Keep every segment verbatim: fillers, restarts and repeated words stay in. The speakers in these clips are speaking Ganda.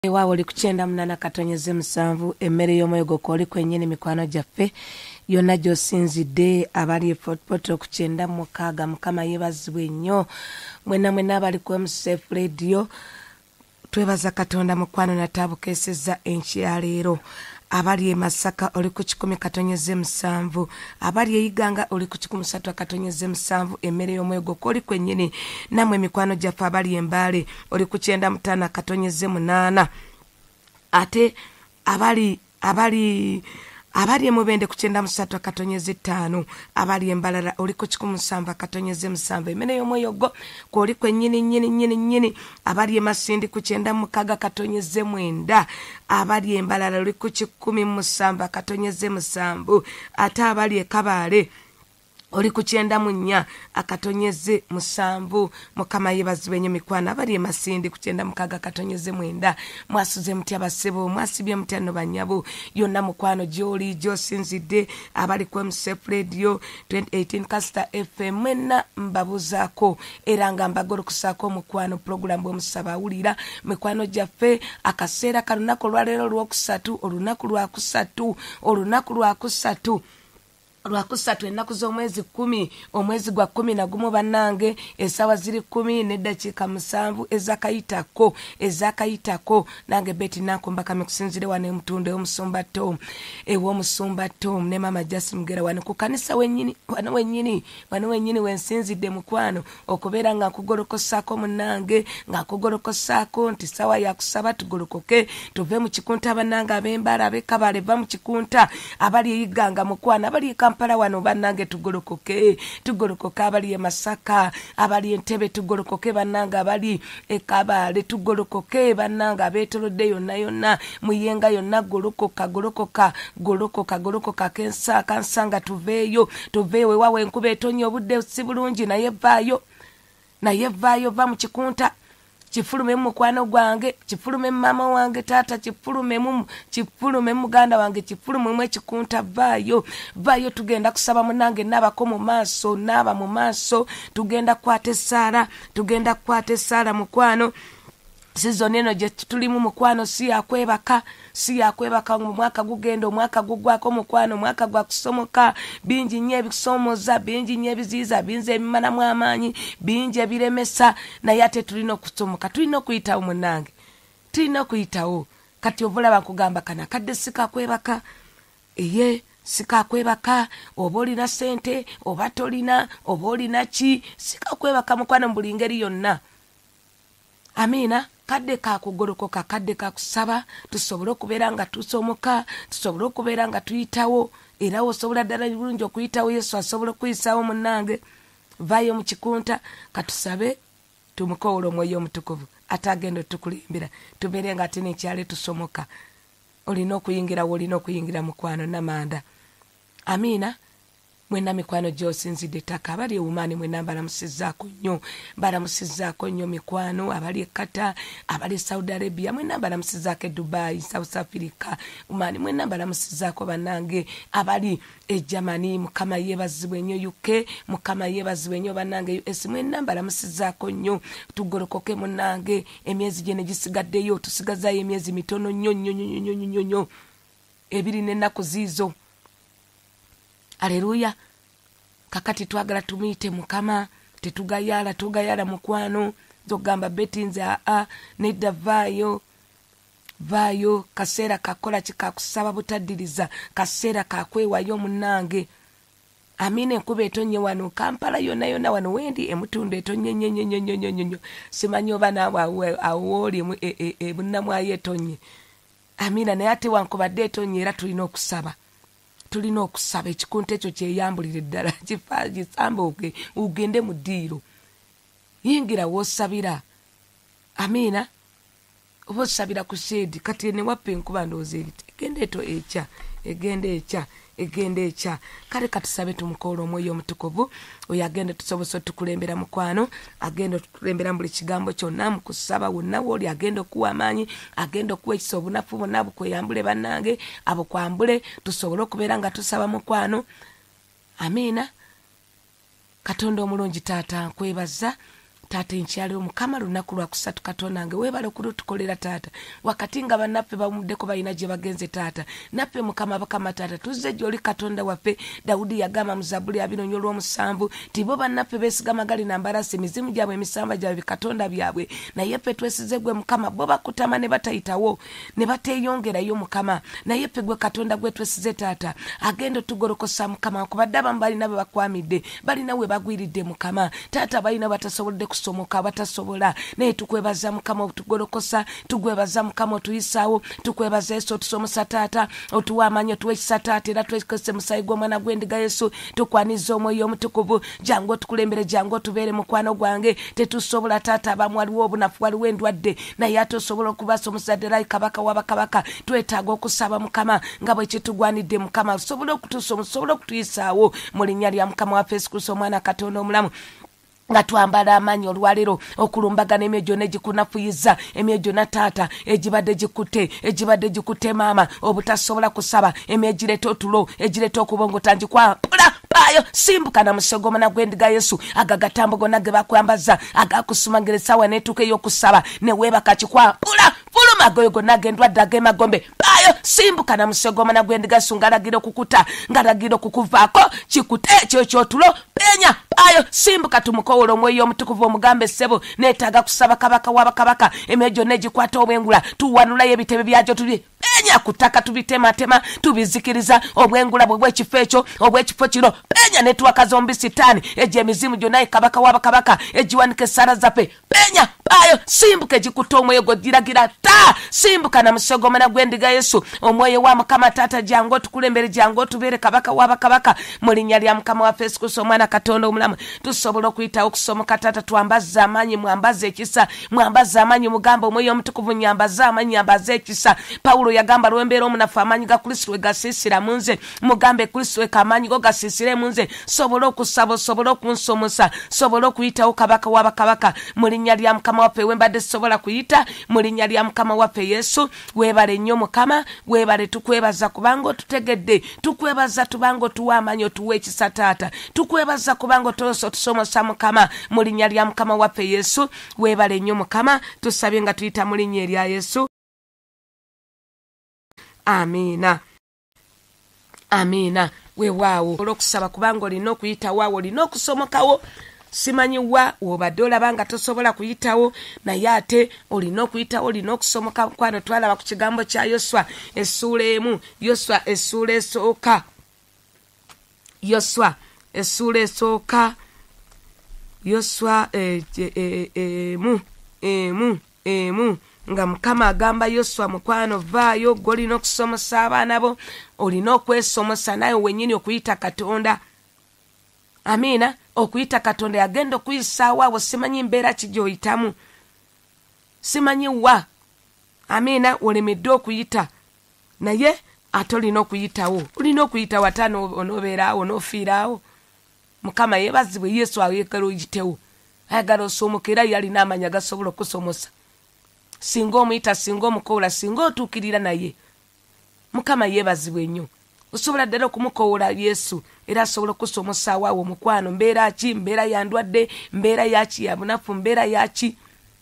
Ewa oli kuchenda munana katonyeze musanvu emmere y'omwoyo koli kwennyini mikwano gyaffe yonna gy'osinzidde abali efootpoto kuchenda mukaaga mukama yeebazibwe nnyo mwenna mwenna abali ku M C F radio twebaza katonda mukwano nataabukeesezza enki ya leero abali e Masaka oli ku kikumi katonyeze musanvu abali e Iganga oli ku kikumi satu katonyeze musanvu emmere y'omwoyo koli kwennyini namwe mikwano gyaffe abali e Mbale oli ku kyenda mutaana katonyeze munaana ate abali abali abali e Mubende ku kyenda musatu katonyeze ttaano abali e Mbalala oli ku kikumi musanvu katonyeze musanvu emmere y'omwoyo gwo kwoli kwennyini nnyini nnyini nnyini abali e Masindi ku kyenda mukaaga katonyeze mwenda abali e Mbalala oli ku kikumi musanvu katonyeze musanvu ate abali e Kabaale oli ku kyenda mu nnya akatonyeze musanvu mukama yeebazibwe nnyo mikwano abali e Masindi ku kyenda mukaaga katonyeze mwenda mwasuze mutya basebo mwasibye mutya no banyabo yonna mukwano gy'oli gy'osinzidde abali ku M C F radio twenty eighteen Castor F M mwenna mbabuzaako era nga mbagolokosaako mukwano program bw'omusaba awulira mikwano gyaffe akaseera kalunaku olwaleero olwokusatu olunaku lwakusatu olunaku lwakusatu lwakusatu ennaku z'omwezi kumi omwezi gwa kumi na gumu bannange essaawa ziri kumi n'eddakiika musanvu ezakayitako ezakayitako nange beti nankumbakame kusinzire wano emutundu ey'omusumba Tom ew'omusumba Tom ne mama Jasi Mugera wano ku kanisa wennyini wano wennyini wano wennyini wensinzidde mukwano okubeera nga nkugolokosaako munnange nga nkugolokosaako nti ssaawa yakusaba tugolokoke tuve mu kikunta bannange ab'Embaala ab'e Kabaale va mu kikunta abali e Iganga mukwano abali e Kampala wano bannange tugolokoke tugolokoke abali e Masaka abali Entebbe tugolokoke bannange abali e Kabaale tugolokoke bannange abeetolodde yonna yonna muyenga yonna golokoka golokoka golokoka golokoka kensa kansanga tuveeyo tuveeyo ewawe enkuba etonnya obudde si bulungi naye vaayo naye vaayo va mu kikunta kifulume mukwano gwange kifulume mama wange tata kifulume mu kifulume muganda wange kifulume mwe kikunta vaayo vaayo tugenda kusaba munange nabako mu maaso naba mu maaso tugenda kwate sala tugenda kwate sala mukwano season eno gye tulimu mukwano si yakwebaka si yakwebaka mu mwaka gugenda omwaka gugwako mukwano mwaka gwa kusomoka bingi nnyo ebisomoza bingi nnyo ebiziiza bingi ebimalamu amaanyi bingi ebiremesa naye ate tulina okusomoka tulina okuyitawo munnange tulina okuyitawo kati ovulaba nkugamba kana kadde sikakwebaka eye sikakwebaka oba olina sente oba tolina oba olina ki sikakwebaka mukwano mu buli ngeri yonna amiina kadde kakugolokoka kadde kakusaba tusobole okubeera nga tusomoka tusobole okubeera nga tuyitawo era osobola ddala bulungi okuyitawo Yesu asobola okuyisaawo munnange vaayo mu kikunta katusabe tumukowole omwoyo omutukuvu ate agenda otukulembera tubeere nga ate nekyale tusomoka olina okuyingirawo olina okuyingira mukwano namanda amiina mwenna mikwano gy'osinzidde ttaka abali ewumaani mwenna mbalamusizzaako nnyo mbalamusizzaako nnyo mikwano abali e Qatar abali e Saudi Arabia mwenna mbalamusizzaako e Dubai South Africa umaani mwenna mbalamusizzaako bannange abali e Germany mukama yeebazibwe nnyo U K mukama yeebazibwe nnyo bannange U S mwenna mbalamusizzaako nnyo tugolokoke munnange emyezi gye ne gisigaddeyo tusigazaayo emyezi mitono nnyo nnyo nnyo nnyo nnyo nnyo ebiri n'ennaku ziizo. Aleluya kakati twagala tumuyite mukama tetugayala tugayala mukwano zogamba beti nze aa nedda vaayo vaayo kaseera kakola kikakusaba butaddiriza kaseera kakwewayo munnange amina enkuba etonye wano Kampala yonna yonna wano wendi emutundu etonye nnyo nnyo nnyo nnyo nnyo simanyi oba naawe awooli ebunnamwayo etonye amina naye ate wankubadde etonye era tulina okusaba tulina okusaba ekikunta ekyo kyeyambulire ddala kisamba ugende mu ddiiro yingira woosabira amiina oba osabira ku sheedi kati ne wappa enkuba ndowooza eriti egenda eto ekya egenda ekya egenda ekya kale katusabe tumukoola omwoyo omutukuvu oyo agenda tusobose tukulembera mukwano agenda tukulembera buli kigambo kyonna mu kusaba wonna wooli agenda okuwa amaanyi agenda okuwa ekisa obunafu bonna bukweyambule bannange abo kwambule tusobole okubeera nga tusaba mukwano amiina katonda omulungi taata nkwebaza taata enkyalo mukama lunaku lwa kusatu katonda nge webale okutukolera taata wakati nga bannaffe bamuddeko balina gye bagenze taata naffe mukama bakama taata tuzze gy'oli katonda waffe Dawudi yagamba mu Zabbuli ya bino olw'omusanvu ti bo bannaffe beesigama gali na mbalasi emizimu gyabwe emisamba gyabwe katonda byabwe naye ffe twesize gwe mukama bo bakutama ne batayitawo ne bateeyongerayo mukama naye ffe gwe katonda gwe twesize taata agenda otugolokosa mukama kubadde abamu balina be bakwamidde balina we bagwiridde mukama taata balina batasobolodde kusomoka batasobola naye tukwebaza mukama otugolokosa tugwebaza mukama otuyisaawo tukwebaza Yesu otusomosa taata otuwa amaanyi otuwa ekisa taata era twekose musayi gw'omwana gw'endiga Yesu tukwaniza omwoyo omutukuvu jangu otukulembere jangu otubeere mukwano gwange tetusobola taata abamu waliwo obunafu waliwo endwadde naye ate osobola okubasomosa ddala kabaka wabakabaka twetaaga okusaba mukama nga bwe kitugwanidde mukama osobola okutusomosa osobola okutuyisaawo mu linnya lya mukama waffe Yesu Kristo omwana katonda omulamu nga twambala amanyi olwalero okulumbagana emyoyo gyonna egikunafuyiza emyoyo gyonna taata egibadde gikutte egibadde gikutte maama obutasobola kusaba emyoyo gireeta otulo egireeta okubongota ngikwapula paayo simbuka na musego omwana gw'endiga Yesu agagatambo gonna ge bakwambaza agakusumagira essaawa n'etuuka ey'okusaba ne weebaka kikwapula fuluma agoyo gonna ag'endwadde ag'emagombe paayo simbuka na musego omwana gw'endiga Yesu ng'alagira okukuta ng'alagira okukuvaako kikute ekyo ky'otulo penya paayo simbuka tumuko omwoyo omutukuvu omugambe ssebo neetaaga kusaba kabaka wabakabaka emyoyo gyonna egikwata obwengula tuwanulayo ebitebe byagyo tuli penya kutaka tubitematema tubizikiriza obwengula bwe bw'ekifo ekyo obw'ekifo kino penya netuwaka zombi sitaani egyo emizimu gyonna kabaka wabakabaka egiwanika essala zaffe penya paayo simbuka egikutte omwoyo gwo giragira ta simbuka na musego omwana gw'endiga Yesu omwoyo wa mukama taata jangu otukulembere jangu otubeere kabaka wabakabaka mu linnya lya mukama waffe Yesu Kristo omwana katonda omulamu tusobola okuyitawo okusomoka taata twambaza amanyi mwambaza ekisa mwambaza amanyi mugamba omwoyo omutukuvu nyambaza amanyi nyambaza ekisa Pawulo yagamba lwembeera omunafu amanyi ga Kristo gasiisira mu nze mugambe Kristo kamanyi go gasiisire mu nze sobola okusaba sobola okunsomosa sobola okuyitawo kabaka wabakabaka mu linnya lya mukama waffe wembadde sobola kuyita mu linnya lya mukama waffe Yesu weebale nnyo mukama weebale tukwebaza kubanga otutegedde tukwebaza tubanga otuwa amanyi otuwa ekisa taata tukwebaza kubanga otosa otusomosa mukama mu linnya lya mukama waffe Yesu weebale nnyo mukama tusabye nga tuyita mu linnya erya Yesu amiina amiina weewaawo olw'okusaba kubanga olina okuyitawo awo olina okusomokawo simanyiwa wobadde olaba nga tosobola kuyitawo naye ate olina okuyitawo olina okusomoka kwano twalaba ku kigambo kya Yoswa essuula emu Yoswa essuula esooka Yoswa essuula esooka Yoswa emu emu emu nga mukama agamba Yoswa mukwano vaayo golina okusomosa abaana bo olina okwesomosa naye wennyini okuyita Katonda amiina okuyita Katonda yagenda okuyisaawo abo simanyi mbeera ki gy'oyitamu simanyi wa amiina olemedde okuyita naye ate olina okuyitawo olina okuyitawo ate onoobeeraawo onoofiiraawo mukama yeebazibwe Yesu ayagala oyitewo ayagala osomoka era yalina amanya gasobola okusomosa singa omuyita singa omukowoola singa otuukirira naye mukama yeebazibwe nnyo osobola ddala okumukowoola Yesu era asobola okusomosaawo awo mukwano mbeera ki mbeera ya ndwadde mbeera yaki ya bunafu mbeera yaki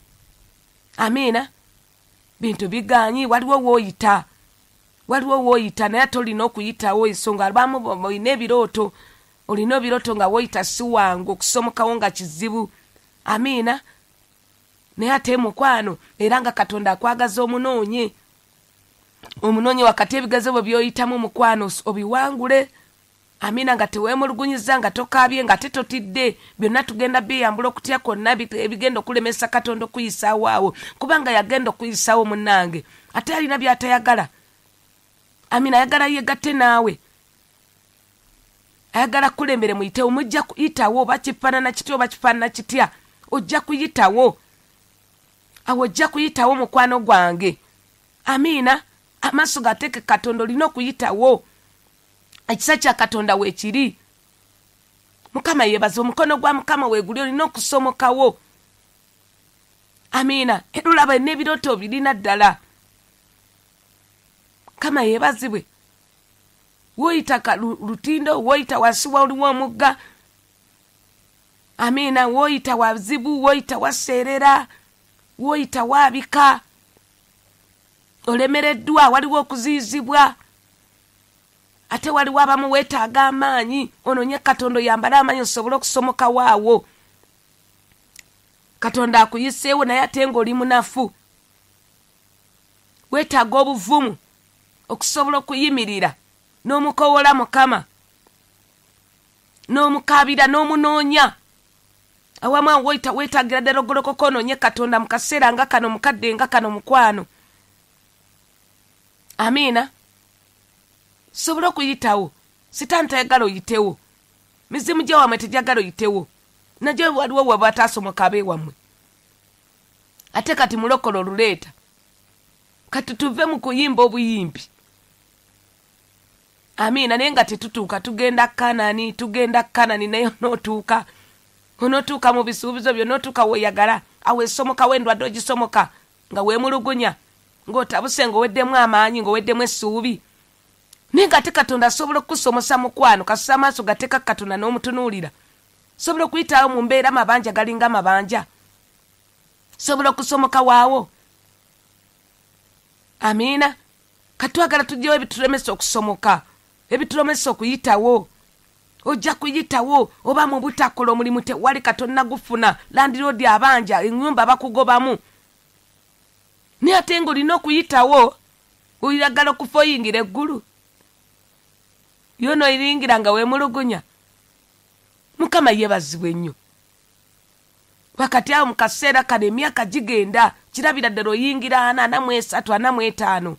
amiina bintu biganyi waliwo wooyita waliwo wooyita naye ate olina okuyitawo ensonga abamu olina ebirooto olina ebirooto nga wooyita si wangu okusomokawo nga kizibu amiina naye ate mukwano era nga Katonda akwagaza omunoonye omunoonye wakati ebigezo bwe byoyitamu mukwano obiwangule amiina nga teweemulugunyiza nga tokaabye nga tetotidde byonna tugenda byeyambula okutya kwonna ebigenda okulemesa Katonda okuyisaawo awo kubanga yagenda okuyisaawo munnange ate alina by'atayagala amiina ayagala yegatte naawe ayagala kulembere muyitewo mujja kuyitawo oba kifaanana kitya oba kifaanana kitya ojja kuyitawo awo ojja kuyitawo mukwano gwange amiina amaaso gateeke Katonda olina okuyitawo ekisa kya Katonda weekiri mukama yeebaza omukono gwa mukama weeguli olina okusomokawo amiina era olaba n'ebirooto birina ddala mukama yeebazibwe woyita lutindo woyita wansi waliwo omugga Amina. Woyita wazibu, woyita waserera, woyita wabika, olemereddwa, waliwo okuziyizibwa, ate waliwo abamu weetaaga amaanyi. Ono nye Katonda yambala amaanyi osobole okusomoka waawo. Katonda akuyiseewo naye ate ng'oli munafu. Weetaaga obuvumu okusobola okuyimirira n'omukowola Mukama, n'omukaabira n'omunoonya. Awamu woyita weetaagira ddala ogolokoka onoonye Katonda mu kaseera nga kano, mukadde nga kano, mukwano. Amiina. Sobola okuyitawo. Sitaani tayagala oyitewo. Mizimu gye wammwe tegyagala oyitewo. Najyo waliwo we bataasomoka abeewammwe. Ate kati mulokolo oluleeta. Kati tuve mu kuyimba obuyimbi. Amiina. Naye nga tetutuuka, tugenda Kanani, tugenda Kanani naye onootuuka. Onootuuka mu bisuubizo byo, onootuuka weeyagala. Awo esomoka w'endwadde ogisomoka nga weemulugunya, ng'otabuse ng'oweddemu amaanyi, ng'oweddemu essuubi. Naye ng'ate Katonda asobola okukusomosa mukwano, kasusa amaaso gateeka Katonda n'omutunuulira. Sobola okuyitawo mu mbeera mabanja galinga mabanja. Sobola okusomoka waawo. Amiina. Katwagala tujjewo ebitulemesa okusomoka, ebitulemesa okuyitawo. Ojja kuyitawo oba mu butakola omulimu tewali Katonda gufuna, landiroodi abanja, ennyumba bakugobamu. Naye ate ng'olina okuyitawo, oyagala okufa oyingira eggulu. Yono oyingira nga weemulugunya. Mukama yeebazibwe nnyo. Wakati awo mu kaseera kano emyaka gigenda, kirabira ddala oyingira ana, ana mu esatu, ana mu etaano.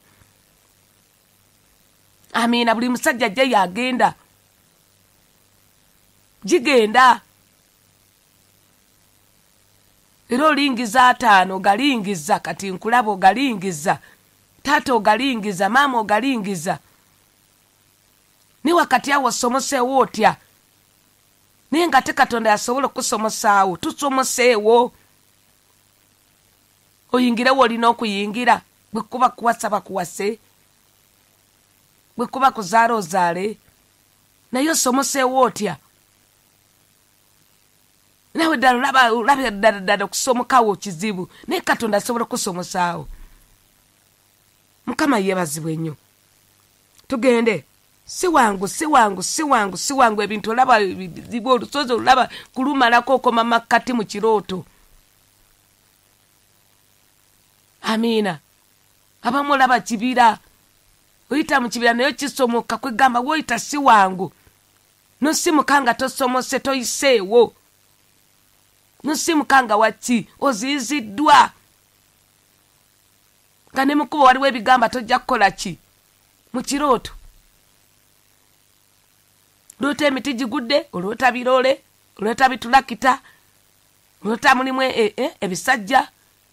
Amiina. Buli musajja gye yagenda. Gigenda. Era olingiza ataano, ogalingiza, kati nkulaba ogalingiza. Taata ogalingiza, maama ogalingiza. Ni wakati awo osomoseewo otya. Naye nga te Katonda yasobola okusomosaawo, tusomoseewo. Oyingirewo olina okuyingira. Bwe kuba kuwasa bakuwase, bwe kuba kuzaala ozaale. Naye osomoseewo otya. Nawe ddala olaba olabira ddala ddala okusomokawo kizibu, naye Katonda asobola okusomosaawo. Mukama yeebazibwe nnyo. Tugende. Si wangu, si wangu, si wangu, si wangu ebintu olaba bizibu, olusozi olaba kulumalako okoma makkati mu kirooto. Amiina. Abamu olaba kibira. Oyita mu kibira naye kisomoka kwegamba woyita si wangu. Nosimuka nga tosomose toyiseewo. Nosimuka nga waki oziyiziddwa. Nga ne mukubo waliwo ebigamba tojja kukola ki mu kirooto. Loota emiti gigudde, oloota biroole, oloota bitulakita, oloota mulimu e, e, ebisajja.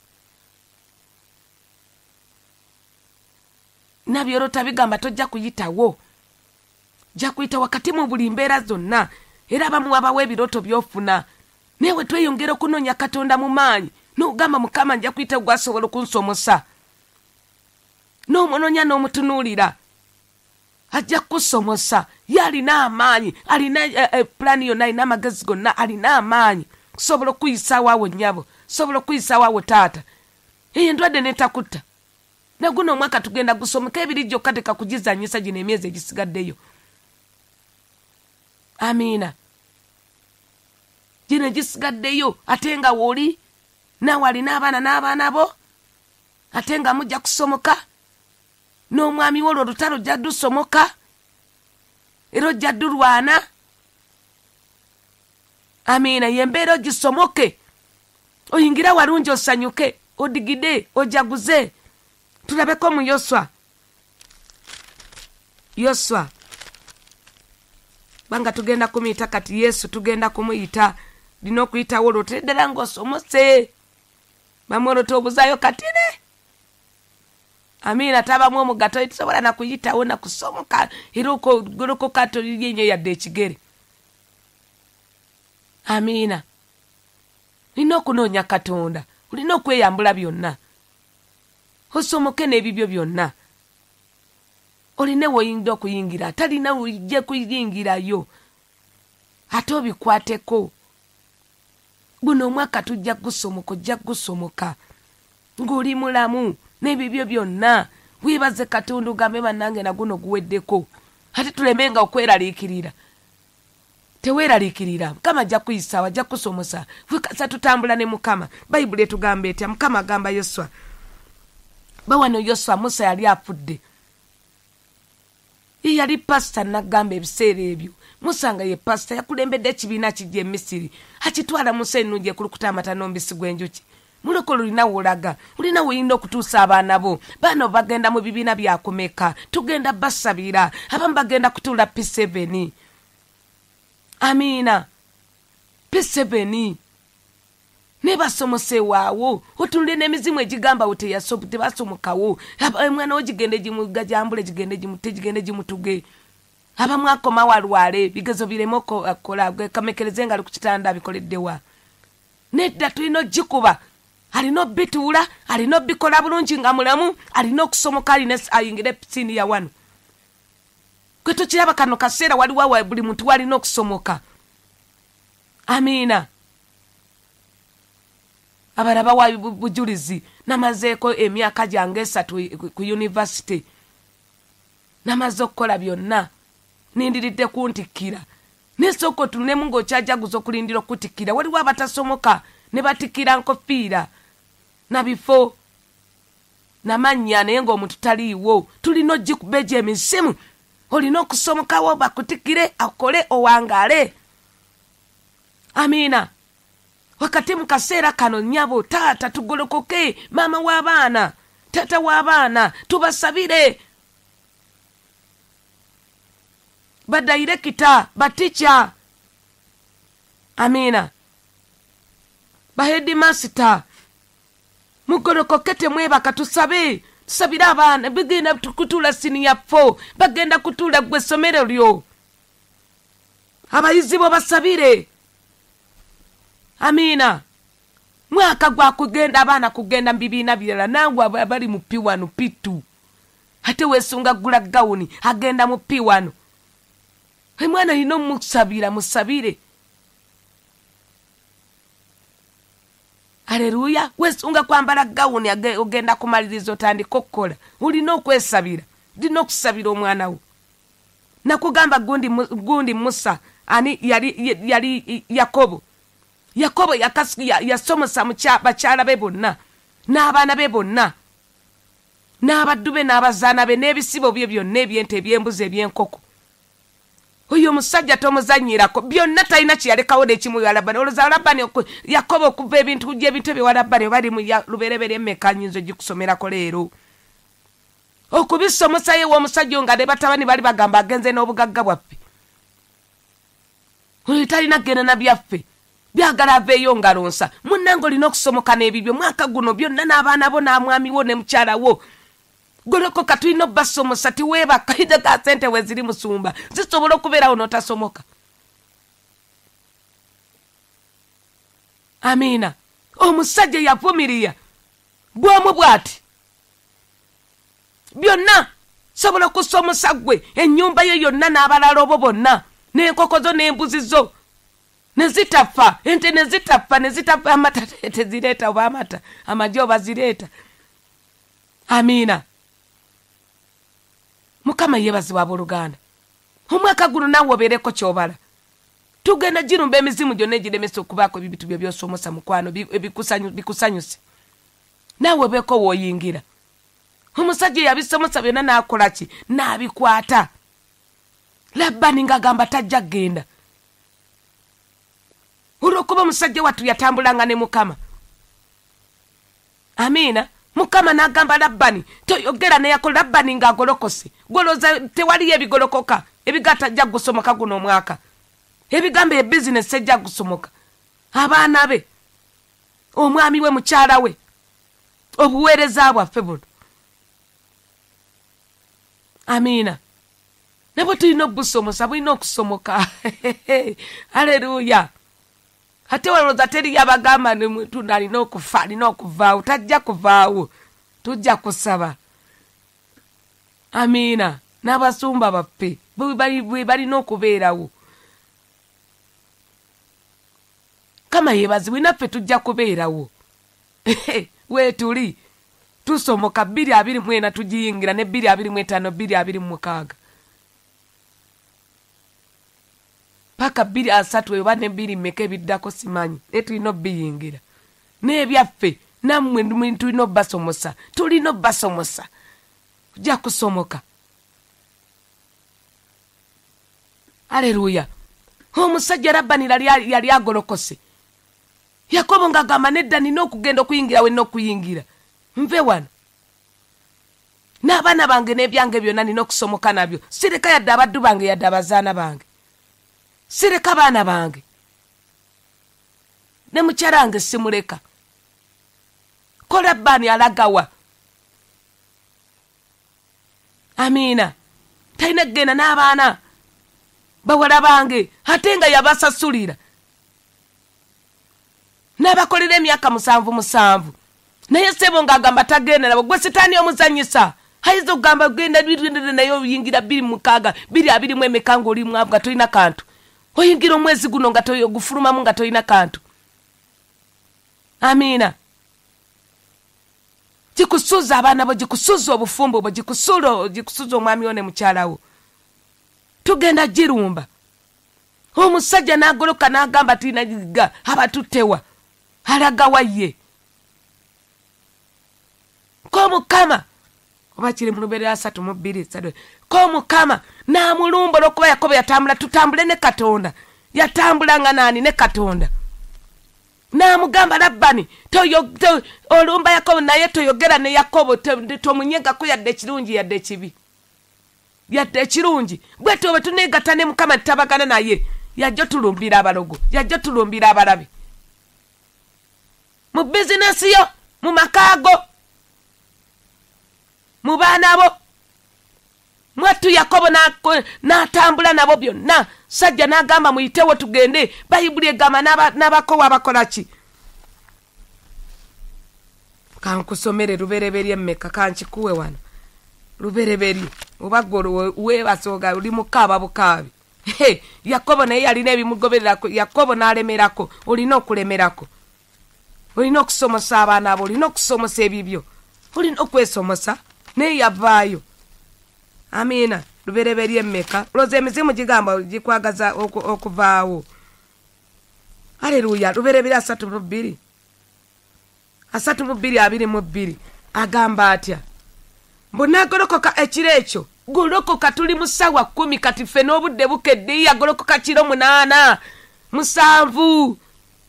Nabyo oloota bigamba tojja kuyitawo. Jja kuyita wakati mu buli mbeera zonna. Era abamu wabawo ebirooto by'ofuna. Naye we tweyongera okunoonya Katonda mu maanyi, n'ogamba Mukama nja kuyita gwasobola okunsomosa. N'omunoonya n'omutunuulira, ajja kusomosa. Ye alina amaanyi, alina uh, uh, plani yonna, alina amagezi gonna, alina amaanyi. Kusobola okuyisaawo awo nnyabo, sobola okuyisaawo awo taata. Eyo endwadde n'etakutta. Na guno omwaka tugenda gusomoka ebiri gyokka tekakugizanyisa gino emyezi egisigaddeyo. Amiina. Gino egisigaddeyo ate nga woli naawe alina abaana n'abaana bo, ate nga mujja kusomoka. N'omwami wo olutalo ojja dusomoka. Era ojja dulwana. Amiina. Yembeera ogisomoke. Oyingira walungi osanyuke. Odigide, ojaguze. Tulabeko mu Yoswa. Yoswa. Banga tugenda kumuyita kati Yesu, tugenda kumuyita. Dina okuyitawo olwoteddera ng'osomose. Bamwolota obuzaayo katine. Amiina. Tabamu omugato tusobola na kuyitawo na kusomoka. Era okugolokoka tolirye nnyo yadde ekigere. Amiina. Olina okunoonya Katonda. Olina okweyambula byonna. Osomoke n'ebibyo byonna. Olina woyingira okuyingira. Talina ujje kuyingirayo. Ate obikwateko. guno mwaka tujja gusomoka ojja gusomoka ng'oli mulamu n'ebibyo byonna weebaze Katonda gambe bannange na guno guweddeko ate tulemenga okweraliikirira teweeraliikirira Mukama ajja kuyisaawa ajja kusomosa wekasa tutambula ne Mukama Bayibuli etugamba etya Mukama agamba Yoswa bawano Yoswa Musa yali afudde yali pasita nagamba ebiseera ebyo Musa nga ye pasita yakulembedde ekibiina kijja e Misiri akitwala Musa ennungi ekulukuta amata n'ombisi gw'enjuki mulokolo olina wolaga olina weyinda okutuusa abaana bo bano bagenda mu bibiina byakumeka tugenda basabira abamu bagenda kutuula P seven amiina P seven ne basomose waawo otunule n'emizimu egigamba wote yasobu tebasomokawo mwana wo gigende gimugajambule gigende gimute gigende gimutuge abamu akoma walwale bigezo biremo kola kamekereze nga ali ku kitanda bikoleddewa nedda tulina gikuba alina bituula alina bikola bulungi nga mulamu alina okusomoka alina ayingire sini ya wano kwe tukiraba kano kaseera waliwo wa buli muntu walina okusomoka amiina abalaba wa bujulizi namazeeko emyaka gyange esatu ku university namaze okukola byonna nindiridde kuntikkira nesoko tunemu ng'okyajaguza okulindira okutikkira waliwo abatasomoka ne batikkira nkofiira na bifo namannya naye ng'omuntu taliiwo tulina ogikuba egy'emisimu olina okusomokawo bakutikkire akole owangaale amiina wakati mu kaseera kano nnyabo taata tugolokoke maama w'abaana taata w'abaana tubasabire badayirekita baticha amiina bahedimasita mugolokoke temwebaka tusabe tusabire abaana bigenda kutuula siniya fo bagenda kutuula gwe essomero lyo abayizi bo basabire amiina mwaka gwa kugenda abaana kugenda mu bibiina birala nangwe bali mu P one P two ate weesunga gula gawuni agenda mu P one mwana ino musabira musabire Haleluya weesunga kwambala gawuni ogenda kumaliriza otandika okukola olina okwesabira ndina okusabira omwana wo nakugamba gundi gundi Musa ani yali yali Yakobo Yakobo yakasi yasomosa mu bakyala be bonna n'abaana be bonna n'abaddu be n'abazaana be n'ebisibo bye byonna ebyente eby'embuzi eby'enkoko oyo musajja tomuzanyirako byonna talina kyeyalekawo n'ekimu Labani olowooza Labani Yakobo okuva ebintu gy'ebintu bye wa Labani bali mu lubereberye emmeka nnyinza ogikusomerako leero okubisomosa ye w'omusajja nga ne batabani bali bagamba agenze n'obugagga bwaffe oyo talina genda na byaffe byagala aveeyo ngalonsa munnange olina okusomoka n'ebibyo mwaka guno byonna n'abaana bo n'amwami wo ne mukyala wo golokoka tulina obbasomosa tiweebaka ide ga sente we ziri musumba zisobola okubeerawo n'otasomoka amiina omusajja yavumirira bwomu bw'ati byonna sobola okusomosa gwe ennyumba ye yonna n'abalala obo bonna n'enkoko zo n'embuzi zo nezitafa ente nezitafa nezitafa amata tezireeta oba amata amagi oba zireeta amiina Mukama yeebazibwa abooluganda omwaka guno naawe obeereko kyobala tugenda girumba emizimu gyonna egiremesa okubaako ebibitu byo byosomosa mukwano bikusanyuse naawe obeeko wooyingira omusajja yabisomosa byonna n'akola ki n'abikwata Labani ng'agamba tajja genda olw'okuba omusajja wattu yatambulanga ne Mukama amiina Mukama n'agamba Labani toyogera ne yakola Labani ng'agolokose golooza tewaliyo ebigolokoka ebigatajja gusomoka guno omwaka ebigamba ebizinesi ejja gusomoka abaana be omwami we mukyala we obuweereza bwaffe buno amiina nabwe tulina obusomosa bulina okusomoka haleluya ate walowooza teri abagamba muntu alina okufa alina okuvaawo tajja kuvaawo tujja kusaba amiina n'abasumba baffe bwe balina okubeerawo Mukama yebazibwe naffe tujja kubeerawo. We tuli tusomoka bbiri abiri mu ena tugiyingira ne bbiri abiri mu etaano bbiri abiri mu mukaaga. Paka bbiri asatu eba ne bbiri mmeka ebiddako simanyi naye tulina obbiyingira. N'ebyaffe nammwe tulina obbasomosa tulina obbasomosa kujja kusomoka. Haleluya. Omusajja Labani yali agolokose. Yakobo ng'agamba nedda nina okugenda okuyingira we n'okuyingira. Nve wano. N'abaana bange n'ebyange byonna nina okusomoka nabyo. Sireka yadde abaddu bange yadde abazaana bange. Sireka baana bange. Ne mukyala wange simuleka. Ko Labani alagawa. Amiina. Talina kugenda n'abaana bawala bange ate nga yabasasulira. N'abakolera emyaka musanvu musanvu. Naye sebo ng'agamba tagenda nabo. Gwe sitaani omuzanyisa. Ayinza okugamba genda naye oyingira bbiri mu mukaaga bbiri abiri mu emeka ng'oli mwavu nga tolina kantu. Oyingira omwezi guno nga gufulumamu nga tolina kantu. Amiina. Gikusuuza abaana bo, gikusuuza obufumbo bwo, gikusuuza omwami wo ne mukyala wo. Tugenda girumba. Omusajja n'agoloka n'agamba tina giga abatuttewa. Alagawa ye. Ko Mukama oba kiri mu lubeerera asatu mu bbiri sado. Ko Mukama n'amulumba olw'okuba Yakobo yatambula tutambule ne Katonda. Yatambulanga nani ne Katonda. N'amugamba Labani olumba Yakobo naye toyogera ne Yakobo tomunyegako yadde ekirungi yadde ekibi. Yadde ekirungi bwetyo bwe tuneegatta ne Mukama tutabagana naye yajja tulumbira abalogo yajja tulumbira abalabe mu bizinesi yo mu makaago mu baana bo. Mwattu Yakobo n'atambula nabo byonna. Sajja n'agamba muyitewo tugende. Bayibuli egamba n'abakowa abakola ki? Kankusomere lubereberye mmeka kankikuwe wano. Lubereberye oba golo weebasooga oli mukaaba bukaabi. Yakobo naye yalina ebimugobererako. Yakobo n'alemerako. Olina okulemerako. Olina okusomosa abaana abo. Olina okusomosa ebibyo. Olina okwesomosa. Naye yavaayo. Amiina. Lubereberye mmeka. Loze emizimu gigamba gikwagaza okuvaawo. Haleluya. Lubereberye asatu mu bbiri. Asatu mu bbiri abiri mu bbiri. Agamba atya. Mbonagolokoka ekiro ekyo. Golokoka tuli mu ssaawa kkumi kati ffe n'obudde bukedde yagolokoka kiro munaana. Musanvu.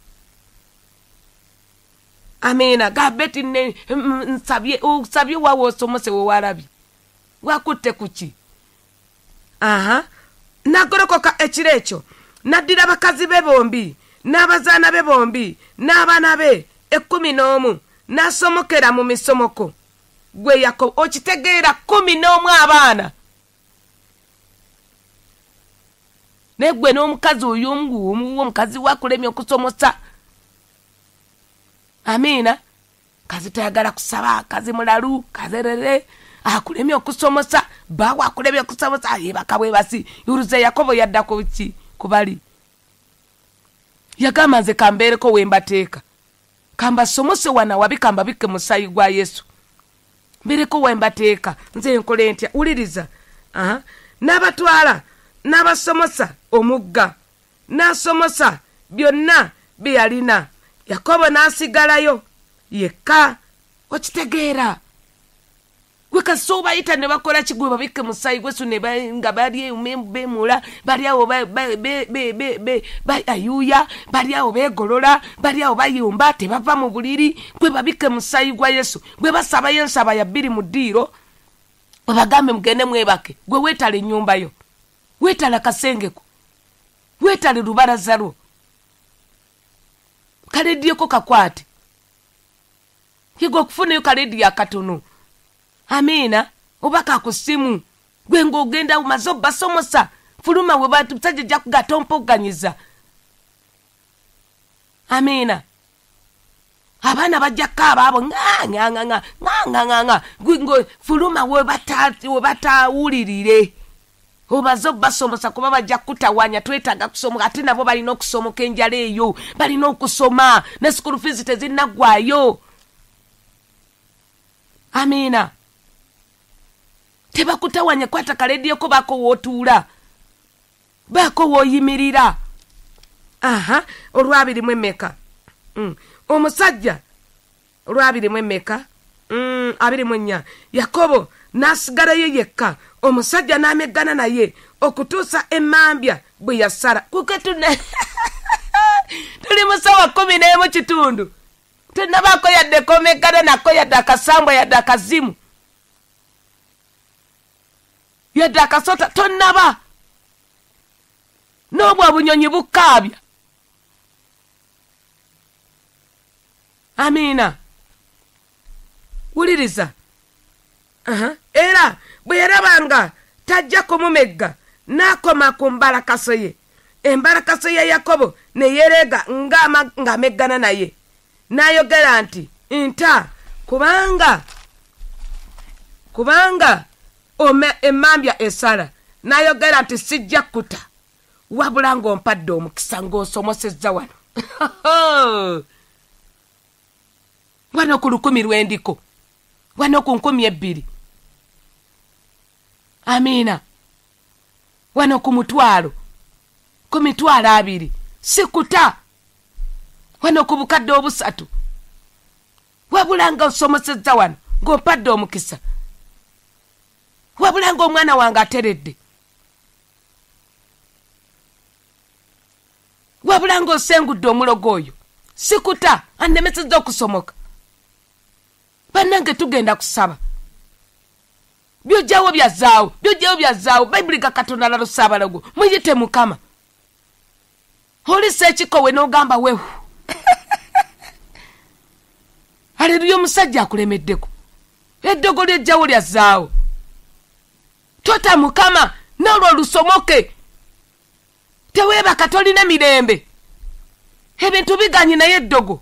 Amiina. Gabeti ne nsabye usabye wawo osomose we walabi. Wakutte kuki? Aha. Nagolokoka ekiro ekyo. Naddira bakazi be bombi. N'abazaana be bombi. N'abaana be ekkumi n'omu. N'asomokera mu misomoko. Gwe Yakobo okitegeera kkumi n'omu abaana. Ne gwe n'omukazi oyo omuwu omukazi wakulemye okusomosa. Amiina. Kazi tayagala kusaba, kazi mulalu, kazerere. Akulemye okusomosa, bawa akulemye okusomosa, yebaka bwe basi. Yuruze Yakobo yadda ku ki kubali. Yagamba nze kambeereko we mbateeka. Kamba somose wana wabikamba bike musayi gwa Yesu. Mbireko we mbateeka. Nze nkole ntya uliriza. Aha. N'abatwala, n'abasomosa omugga. N'asomosa byonna byalina. Yakobo n'asigalayo yekka. Okitegeera. Gwe kasoba ita ne bakola kigwe babike musayi gwe sune nga bali bemula bali awo be be be be ayuya bali awo begolola bali awo bayumba tebava mu buliri gwe babike musayi gwa Yesu gwe basaba yensaba ya bbiri mu ddiiro bagambe mugende mwebake gwe wetale nyumba yo wetale kasengeko wetale lubaraza lwo kaledi ko kakwate kigo kufuna yo kaledi ya katono. Amiina. Obaka ku simu gwe ng'ogenda umaze basomosa fuluma we bantu tajja kugatompoganyiza. Amiina. Abaana bajja kaaba abo nga nga nga nga nga nga gwe ngo fuluma we batati we batawulirire. obazo basomosa kuba bajja kutawanya twetaaga kusomoka ate nabo balina okusomoka enjala eyo balina okusoma ne school fees tezinnagwayo. Amina. Tebakutawanya kwata kaledio ko bako wotuula bako woyimirira. Aha olwabiri mwemeka mm. Omusajja olwabiri mwemeka mm, abiri mwenya Yakobo nasigala ye yekka omusajja n'ameggana naye okutuusa emmambya bwe yasala kuketune tuli musawa kumi n'emu kitundu tennabaako yadde komeggana nako yadde akasambwa yadde akazimu yadde akasota tonnaba n'obwo obunyonyi bukaabya. Amina. Wuliriza. Aha. Era bwe yarabanga tajja kumumegga n'akoma ku mbalakaso ye. Embalakaso ya Yakobo ne yerega ngama ngameggana naye. N'ayogera nti nta kubanga kubanga ome emmambya esala. N'ayogera nti sijja kuta wabula ng'ompadde omukisa ng'osomosezza wano. Wano ku lukumi lwendiko wano ku nkumi ebbiri. Amina. Wano ku mutwalo ku mitwalo abiri sikuta wano ku bukadde obusatu wabula nga osomosezza wano ng'ompadde omukisa wabula nga omwana wange ateredde wabula nga osengudde omulogo oyo sikuta annemesezza okusomoka. Bannange tugenda kusaba byojjawo byazaawo byojjawo byazaawo bayibuli ga Katonda lalo saabalago muyite Mukama oli seekikowe n'ogamba wehu aleluya omusajja akulemeddeko eddogo lyejjawo lyazaawo tota Mukama n'olwo lusomoke teweebaka tolina mirembe ebintu biganye naye eddogo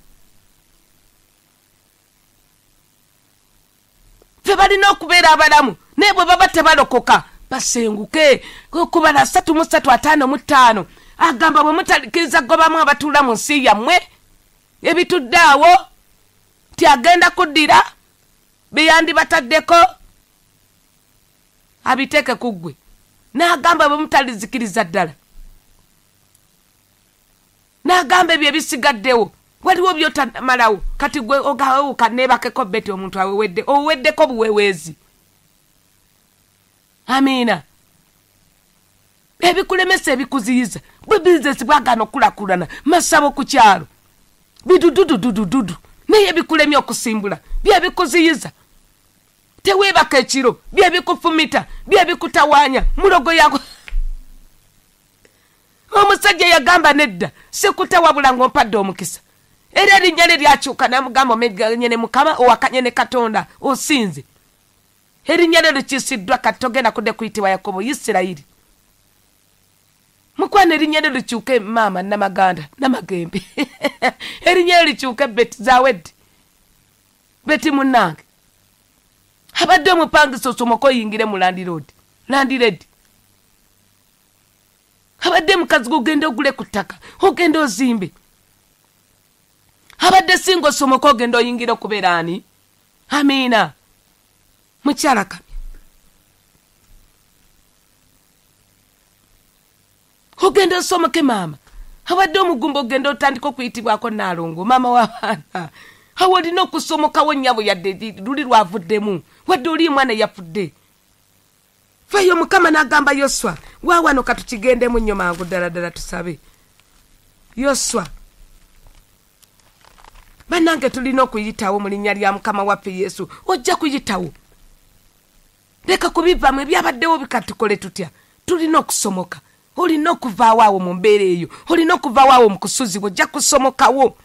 fe balina okubeera abalamu naye bwe baba tebalokoka basenguke okubala asatu mu ssatu ataano mu ttaano agamba bwe mutalikiriza gobamu abatuula mu nsi yammwe ebitudde awo ti agenda kuddira beyandi bataddeko abiteeke ku ggwe n'agamba bwe mutalizikiriza ddala n'agamba ebyo ebisigaddewo waliwo byotamalawo kati gwe ogawuka neebakeko beti omuntu awewedde oweddeko buweweezi. Amina. Ebikulemesa ebikuziyiza bwe bizinesi bwagaana okulakulana masabo ku kyalo bidudududududu naye ebikulemya okusimbula byebikuziyiza teweebaka ekiro byebikufumita byebikutawaanya mulogo yago. Omusajja yagamba nedda sikutawabula ng'ompadde omukisa era erinnya lye lyakyuka n'amugamba omegganye ne Mukama owakanye ne Katonda osinze erinnya lye likiisiddwa kati togenda kudde kuyitibwa Yakobo Isirayiri. Mukwana erinnya lye likyuke maama Namaganda Namagembe erinnya lye likyuke Beti Zawedi Beti munnange abadde omupangisa osomoka oyingire mu Land Road Land Road abadde mukazi gugenda ogule ku ttaka ogenda ozimbe abadde singo osomoka ogenda oyingira okubeera ani. Amina. Mukyala kamye ogenda osomoke maama abadde omugumba ogenda otandika okuyitibwako Naalongo maama w'abaana awo olina okusomokawo nnyabo yadde luli lwavuddemu wadde oli mwana yafudde. Feyo Mukama n'agamba Yoswa waawano katukigendemu nnyo mangu ddala ddala tusabe. Yoswa bannange tulina okuyitawo mu linnya lya Mukama waffe Yesu ojja kuyitawo leka kubivaamu ebyabaddewo bikatukole tutya tulina okusomoka olina okuvaawo awo mu mbeera eyo olina okuvaawo awo mu kusuzibwa ojja kusomokawo.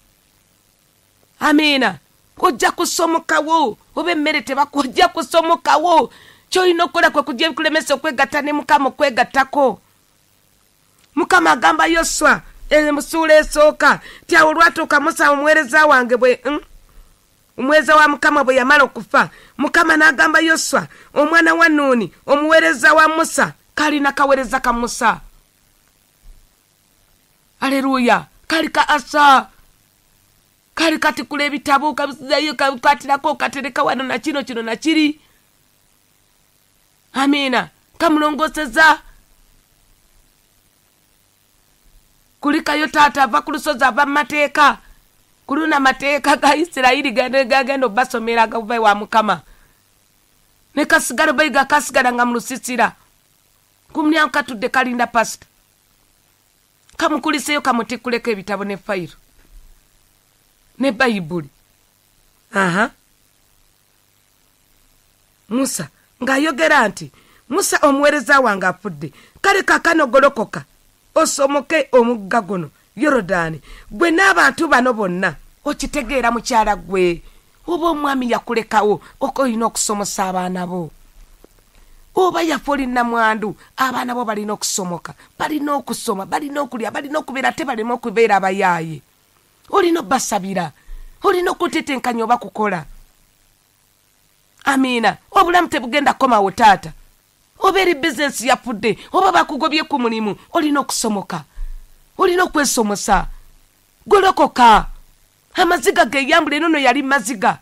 Amina. Ojja kusomokawo oba emmere tebaku ojja kusomokawo kyolina okukola kwe kujja ebikulemesa okwegatta ne Mukama okwegattako. Mukama agamba Yoswa emusuula esooka ti awo lwatuuka Musa omuweereza wange bwe mm? Omuweereza wa Mukama bwe yamala okufa Mukama n'agamba Yoswa omwana wa Nuuni omuweereza wa Musa kalina kawereza ka Musa. Haleluya. Kali ka Asa. Kali kati kule ebitabo kabizayo kabikwatira katereka wano na kino kino na kiri. Amina. Kamulongoseza. Kulikayo tata ava ku lusozi ava mateeka. Kuluna mateeka ga Isirayiri gagenda basomera gavuba wa Mukama. Ne kasigala bayiga kasigala nga mulusisira. Kumnya katudde kalinda pasta. Kamukuliseyo kamutikuleka ebitabo ne fayiro. Ne Bayibuli. Aha. Musa ngayogera nti Musa omuwereza wange afudde. Kale kakano golokoka. Osomoke omugga guno Yorodani. Gwe n'abantu bano bonna okitegeera mukyala gwe. Oba omwami yakulekawo okoyina okusomosa abaana bo. Oba yafoli na mwandu abaana bo balina okusomoka. Balina okusoma, balina okulya, balina okubeera tebalema okubeera abayaaye. Olina basabira. Olina okutetenkanya oba kukola. Amina. Obulamu tebugenda komawo taata. Oba eri business yafudde oba bakugobye ku mulimu olina okusomoka. Olina okwesomosa. Golokoka. Amaziga ge yambule nono yali maziga.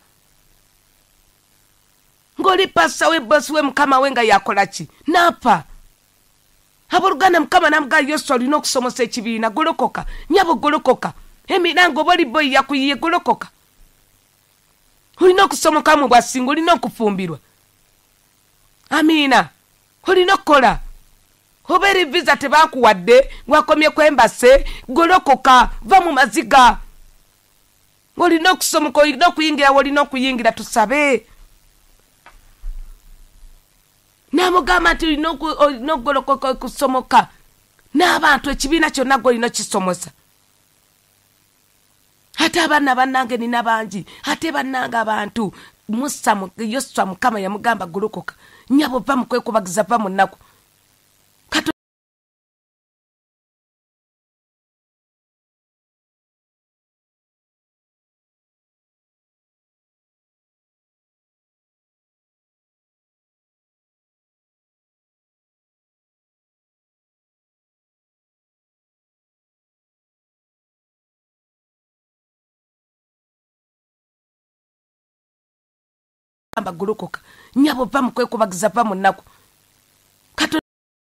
Ngoli pasa we boss we Mukama wenga yakola ki? Napa. Abolugana Mukama namga Yesu olina okusomosa ekibiina. Golokoka. Nyabo golokoka. Emirango boli boy yakuyiye golokoka. Olina okusomoka mu bwasingo, olina okufumbirwa. Amina. Olina okukola. Oba eri visa tebakuwadde wakomye kwembase, golokoka, va mu maziga. Olina okusomoka, olina okuyingira, olina okuyingira tusabe. Namugamba nti olina okugolokoka okusomoka. N'abantu ekibiina kyonna olina kisomosa. Ate abaana bannange nina bangi. Ate bannange abantu. Musa Yoswa Mukama yamugamba golokoka. Nyabo va mu kwekubagiza va mu nnaku. Kato amba golokoka. Nyabo va mu kwekubagiza va mu nnaku. Kato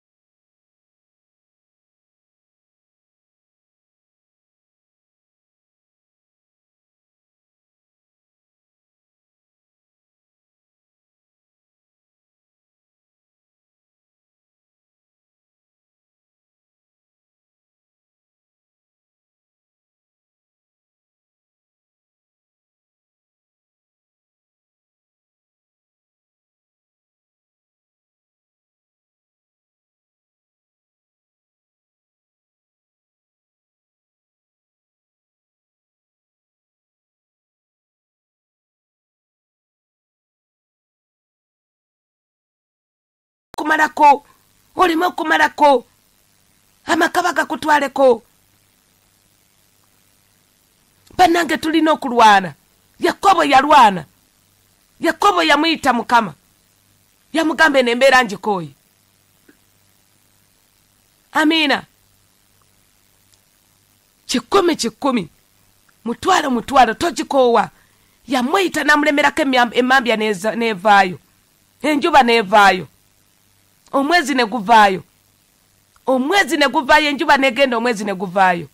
kumalako. Olimo kumalako. Amakabaga kutwaleko. Banange tulina okulwana. Yakobo yalwana. Yakobo yamuyita Mukama. Yamugambe nembeera njikoyi. Amina. Kikumi kikumi. Mutwalo mutwalo tojikowa. Yamuyita namulemerako emambya nevaayo. Enjuba nevaayo. Omwezi ne guvaayo. Omwezi ne guvaayo, enjuba negenda, omwezi ne guvaayo.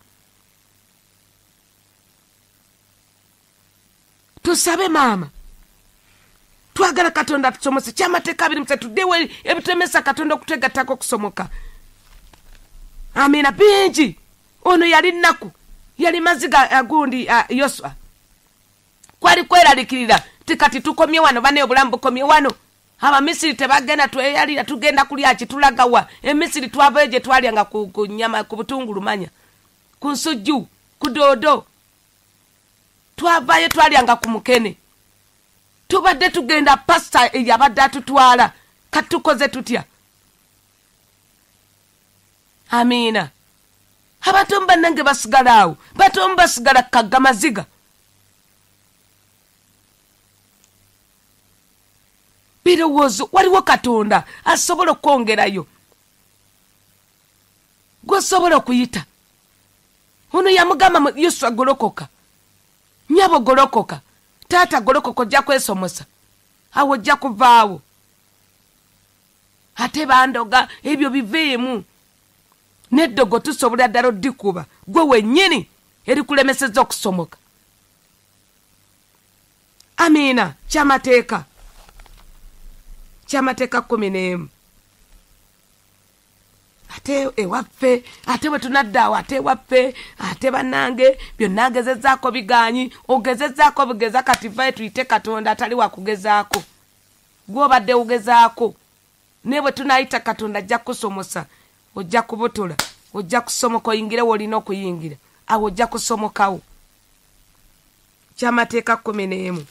Tusabe mama. Twagala Katonda tusomose kyamateeka abiri musatu dewe ebitemesa Katonda okutegatako okusomoka. Amina bingi. Ono yali nnaku. Yali maziga agundi uh, Yoswa. Kwali kweralikirira tikati tukomye wano bane obulamu bukomye wano. Aba Misiri tebagenda tweyalira tugenda kulya kitulagawa. E Misiri twabeje twalyanga ku, ku nyama ku butungulu manya. Ku nsujju, ku dodo. Twavaye twalyanga ku mukene. Tubadde tugenda pasta yabadde tutwala. Katukoze tutya. Amina. Abantu mbanange basigalawo. Bato basigala kagamaziga. Birowoozo waliwo Katonda asobola okwongerayo. gwosobola okuyita ono yamugamba Yesu golokoka nyabo golokoka tata golokoka ojja kwesomosa awo ojja kuvaawo ate bandoga ebyo biveemu neddogo tusobola ddala oddikuba gwe wennyini erikulemeseza okusomoka. Amiina. Kyamateeka kyamateeka kumi n'emu. Ate ewaffe ate bwe tunaddaawo ate ewaffe ate bannange byonna agezezaako bigaanyi ogezezaako bugeza kati vae tuyite Katonda atali wakugezaako gw'obadde ugezaako ne bwe tunayita Katonda ajja kusomosa ojja kubotola ojja kusomoka oyingire w'olina okuyingira awo ojja kusomokawo. Kyamateeka kumi n'emu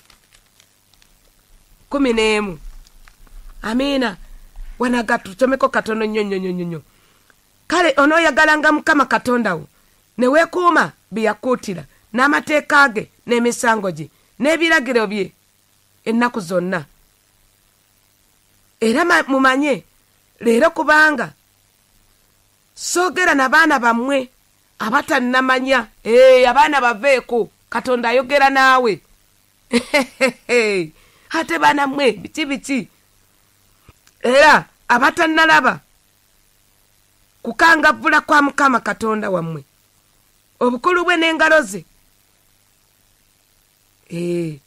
kumi n'emu. Amiina. Wanaga tutomeko katono nnyo nnyo nnyo nnyo. Kale onooyagalanga Mukama Katonda wo ne weekuuma byeyakuutira n'amateeka ge n'emisango gye n'ebiragiro bye ennaku zonna. Era mumanye leero kubanga soogera n'abaana bammwe abatannamanya ee abaana baveeko Katonda ayogera naawe. Ate baana mmwe biki biki era abatannalaba kukangavvula kwa Mukama Katonda wammwe obukulu bwe n'engalo ze ee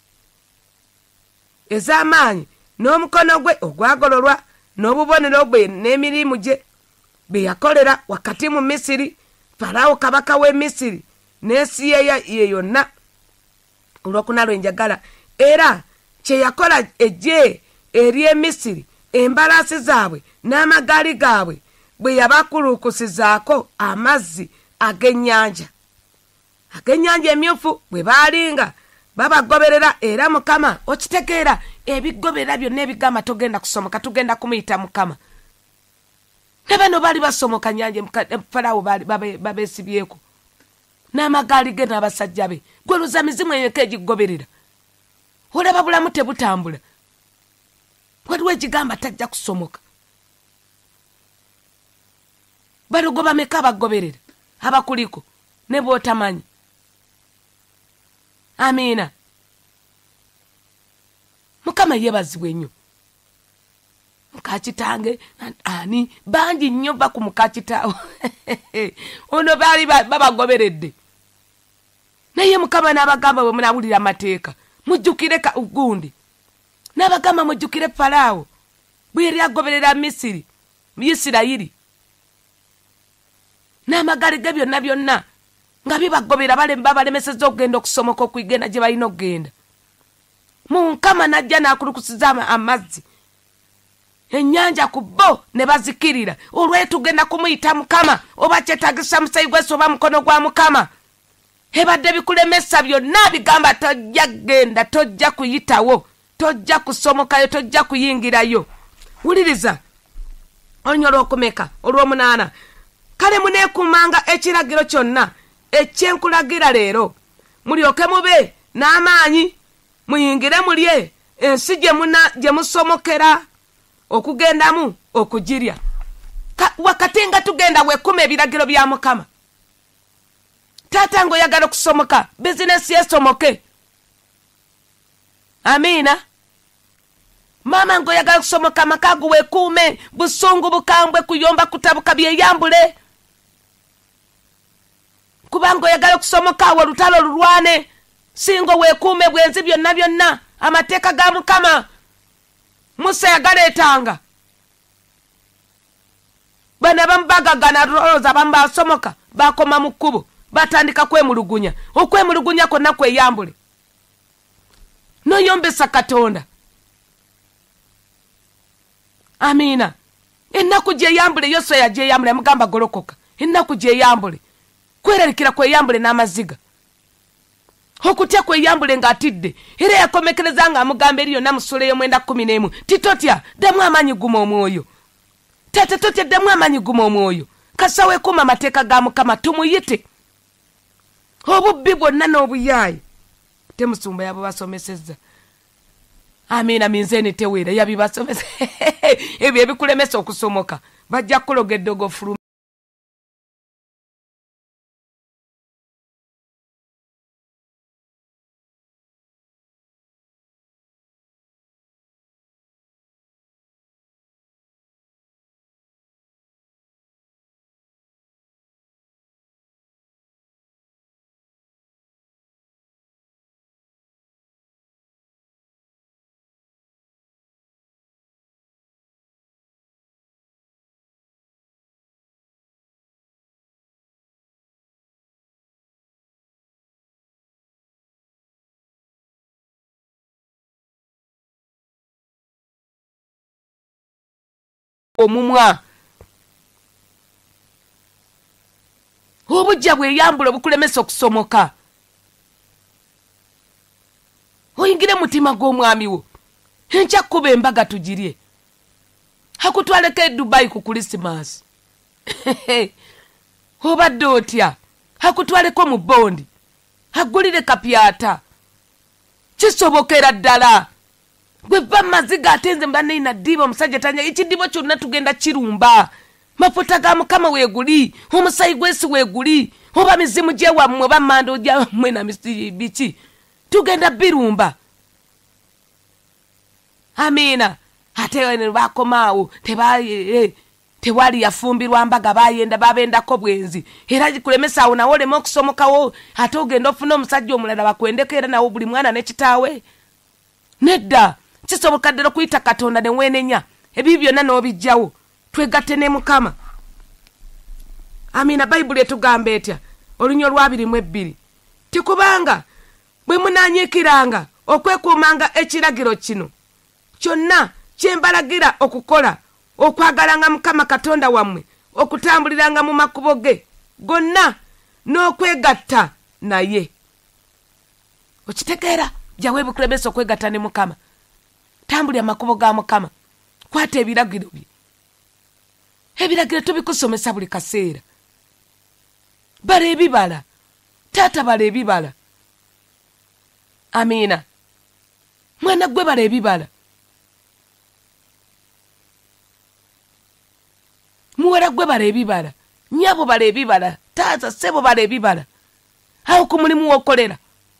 ez'amaanyi n'omukono gwe ogwagololwa n'obubonero bwe n'emirimu gye bye yakolera wakati mu Misiri Farao kabaka w'e Misiri n'ensi ye yonna olw'okuna lwenjagala era kye yakola eggye ery'e Misiri embalaasi zaabwe n'amagaali gaabwe bwe yabakulukusizaako amazzi ag'ennyanja ag'ennyanja emyufu bwe baalinga babagoberera era Mukama okitegeera ebigoberera byonna ebigamba togenda kusomoka tugenda kumuyita Mukama. Ne bano baali basomoka nnyanja Farao babeesibyeko n'amagaali ge n'abasajja be gwe luza mizimu eyoko egigoberera olaba bulamu tebutambula waliwo ekigamba tajja kusomoka. Balogo bameka bagoberera abakuliko ne bootamanyi. Amiina. Mukama yeebazibwe nnyo. Mukakitange ani bangi nnyo ba ku mukakitaawo ono baali babagoberedde naye Mukama n'abagamba bwe munawulira amateeka mujjukire ugundi n'abagamba mujjukire Farao bwe yali agoberera Misiri mu Isirayiri n'amagaali ge byonna byonna nga bibagobera balemba balemeseza okugenda okusomoka okuyigenda gye balina okugenda. Mukama n'ajja n'akulukusiza amazzi ennyanja ku bo ne bazikirira olwetugenda kumuyita Mukama oba kyetagisa musayi gwe oba mukono gwa Mukama ebadde bikulemesa byonna bigamba tojja genda tojja kuyitawo tojja kusomokayo tojja kuyingirayo. Wuliriza onyo olw'okumeka olw'omunaana. Kale muneekumanga ekiragiro kyonna ekyenkulagira leero mulyoke mube n'amaanyi muyingire mulye ensi gye musomokera okugendamu okugirya wakati nga tugenda weekuma ebiragiro bya Mukama. Taata ng'oyagala okusomoka bizinesi yesomoke. Amiina. Mama ng'oyagala okusomoka amaka go weekuume busungu bukambwe kuyomba kutabuka byeyambule kubanga oyagala okusomoka awo olutalo lulwane singo weekuume bwenzi byonna byonna amateeka ga Mukama Musa yagaleetanga. Bana bambagagana roza bamba somoka bakoma mu kkubo batandika kwemulugunya okwemulugunya konna kweyambule noyombesa Katonda. Amiina. Ennaku gye yambule Yoswa yaje yambule mugamba golokoka ennaku gye yambule kwererikira kweyambule n'amaziga okutya kweyambule ng'atidde era yakomekereza nga amugamba eriyo namusule y'omwenda kumi n'emu titotya ddamu amaanyi guma omwoyo tata totya ddamu amaanyi guma omwoyo kasa weekuuma amateeka ga Mukama tumuyite obubbi bwonna n'obuyaayi temusumba yabo basomesezza. Amiina minzeeni teweera yabibasomesa ebyo ebikulemesa okusomoka bajja kulogedde ogofuluma. omumwa obujja bweyambula obukulemesa okusomoka oyingire mutima gw'omwami wo enkya kuba embaga tugirye akutwaleko e Dubai ku Christmas obadde otya akutwaleko mu bondi agulire kapyata kisobokera ddala gwe ba maziga atenze mbane ina diba omusajja tanya ekidibo kyonna tugenda kirumba mapota ga mukama weeguli omusayi gwesi weeguli oba mizimu gye wammwe bamando gya mmwe na misiri biki tugenda birumba. Amina ate ne bakomaawo tebaye tewali yafumbirwa mbaga bayenda babendako bwenzi era gikulemesa awo nawo lemo okusomokawo ate ogenda ofuna omusajja omulala bakwendeko era nawo buli mwana n'ekitaawe nedda kisoboka ddala okuyita Katonda ne weenenya ebyo byonna n'obijjawo twegatte ne Mukama. Amina Bayibuli etugamba etya olunyo lwabiri mu ebbiri tikubanga bwe munanyikiranga okwekuumanga ekiragiro kino kyonna kyembalagira okukola okwagalanga Mukama Katonda wammwe okutambuliranga mu makubo ge gonna n'okwegatta naye. Okitegeera jawe bukulemesa okwegatta ne Mukama tambulira makubo ga Mukama kwata ebiragiro bye ebiragiro tubikusomesa buli kaseera bala ebibala taata bala ebibala. Amina mwana gwe bala ebibala muwera gwe bala ebibala nyabo bala ebibala taata sebo bala ebibala awo ku mulimu w'okolera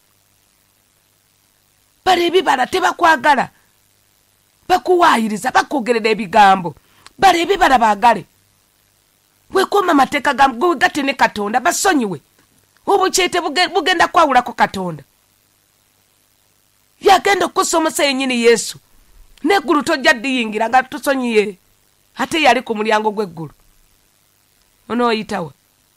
bala ebibala tebakwagala bakuwaayiriza bakwogerera ebigambo bala ebibala baagale wekuuma amateeka gwe gatte ne Katonda basonyiwe obukyete bugenda kwawulako Katonda yagenda okusomesa yennyini Yesu n'eggulu tojja ddiyingira nga tusonyiye ate yali ku mulyango gw'eggulu onooyitawa.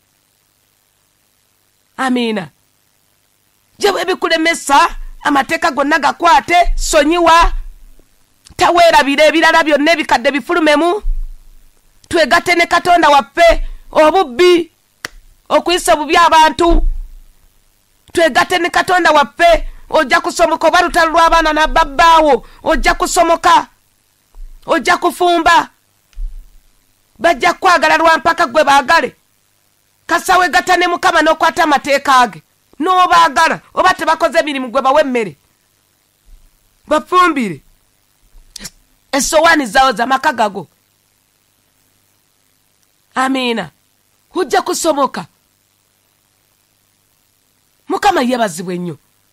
Amina gye ebikulemesa amateeka gonna gakwate sonyiwa taweerabira ebirala byonna ebikadde bifulumemu twegatte ne Katonda waffe obubbi okuyisa obubi abantu twegatte ne Katonda waffe ojja kusomoka oba lutalo lw'abaana nababbaawo ojja kusomoka ojja kufumba bajja kwagala lwampaka gwe baagale kasawe gatta ne Mukama n'okwata amateeka ge n'obaagala oba tebakoze emirimu gwe bawe emmere bafumbire essowaani zawo z'amaka gago. Amina ojja kusomoka Mukama yebazibwe nnyo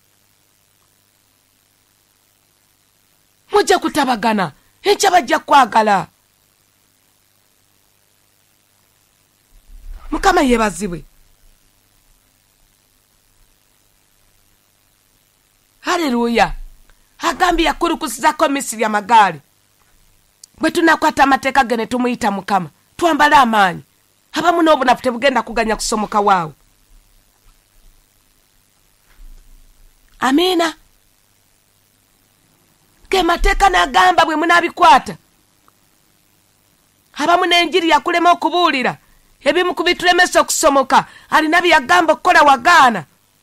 mujja kutabagana enkya bajja kwagala Mukama yebazibwe. Haleluya agambye yakulukusizako Misiri amagaali bwe tunakwata amateeka ge ne tumuyita Mukama twambala amaanyi abamu n'obunafu tebugenda kuganya kusomoka waawe. Amina ge mateeka n'agamba bwe munaabikwata abamu n'enjiri yakulema okubuulira ebimu ku bitulemesa okusomoka alina bye yagamba okukola wagaana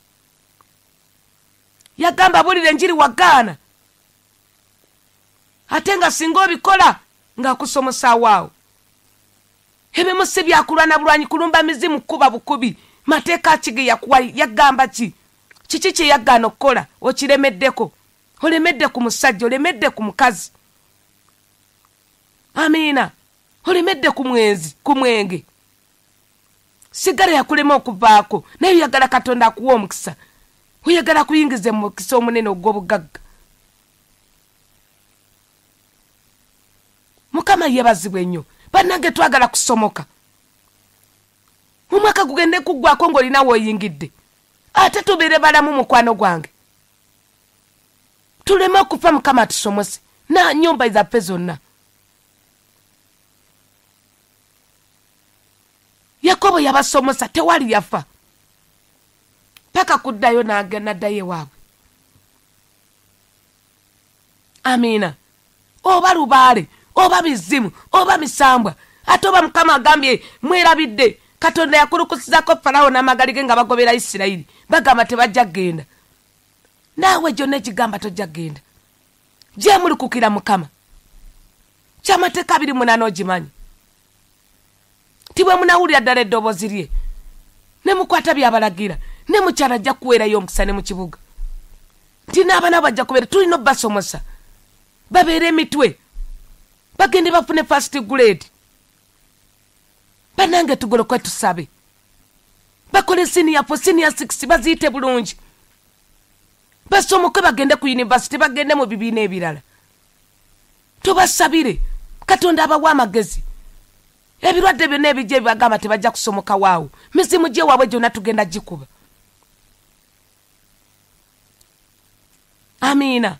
yagamba buulira enjiri wagaana ate nga singa obikola ng'akusomosa waawo. Ebimu si byakulwana bulwanyi kulumba mizimu kuba bukubi mateeka ki ge yakuwa yagamba ki kiki kye yagaana okukola okiremeddeko olemedde ku musajja olemedde ku mukazi. Amina olemedde ku mwenzi ku mwenge sigala yakulema okuvaako naye yagala Katonda akuwa omukisa oyagala kuyingiza mu mukisa omunene ogw'obugagga. Mukama yebazibwe nnyo bannange twagala kusomoka omwaka gugende kuggwako ng'olina w'oyingidde ate tubeere balamu mukwano gwange tuleme okufa Mukama tusomose na nnyumba zaffe zonna. Yakobo yabasomosa tewali yafa paka kuddayo n'addayo ewaabwe. Amina oba lubaale oba bizimu oba misambwa ate oba Mukama agambye mwerabidde Katonda yakulukusizako Farawo n'amagali nga bagobera Isirayiri bagamba tebajja genda naawe gyonna ekigamba tojja genda gye mulikukira Mukama kyamateeka abiri munaana ogimanyi tibwe munawulira ddala eddoboozi lye ne mukwata byabalagira ne mukyala ajja kuweerayo omukisa ne mu kibuga nti n'abaana bajja kubeera tulina obbasomosa babeere emitwe bagende bafune first grade banange tugolokwe tusabe bakole senior for senior six baziyite bulungi basomoke bagende ku university bagende mu bibiina ebirala tubasabire Katonda abawa amagezi ebirwadde byonna ebijja ebibagamba tebajja kusomoka waawo mizimu gye waabwe gyonna tugenda gikuba amiina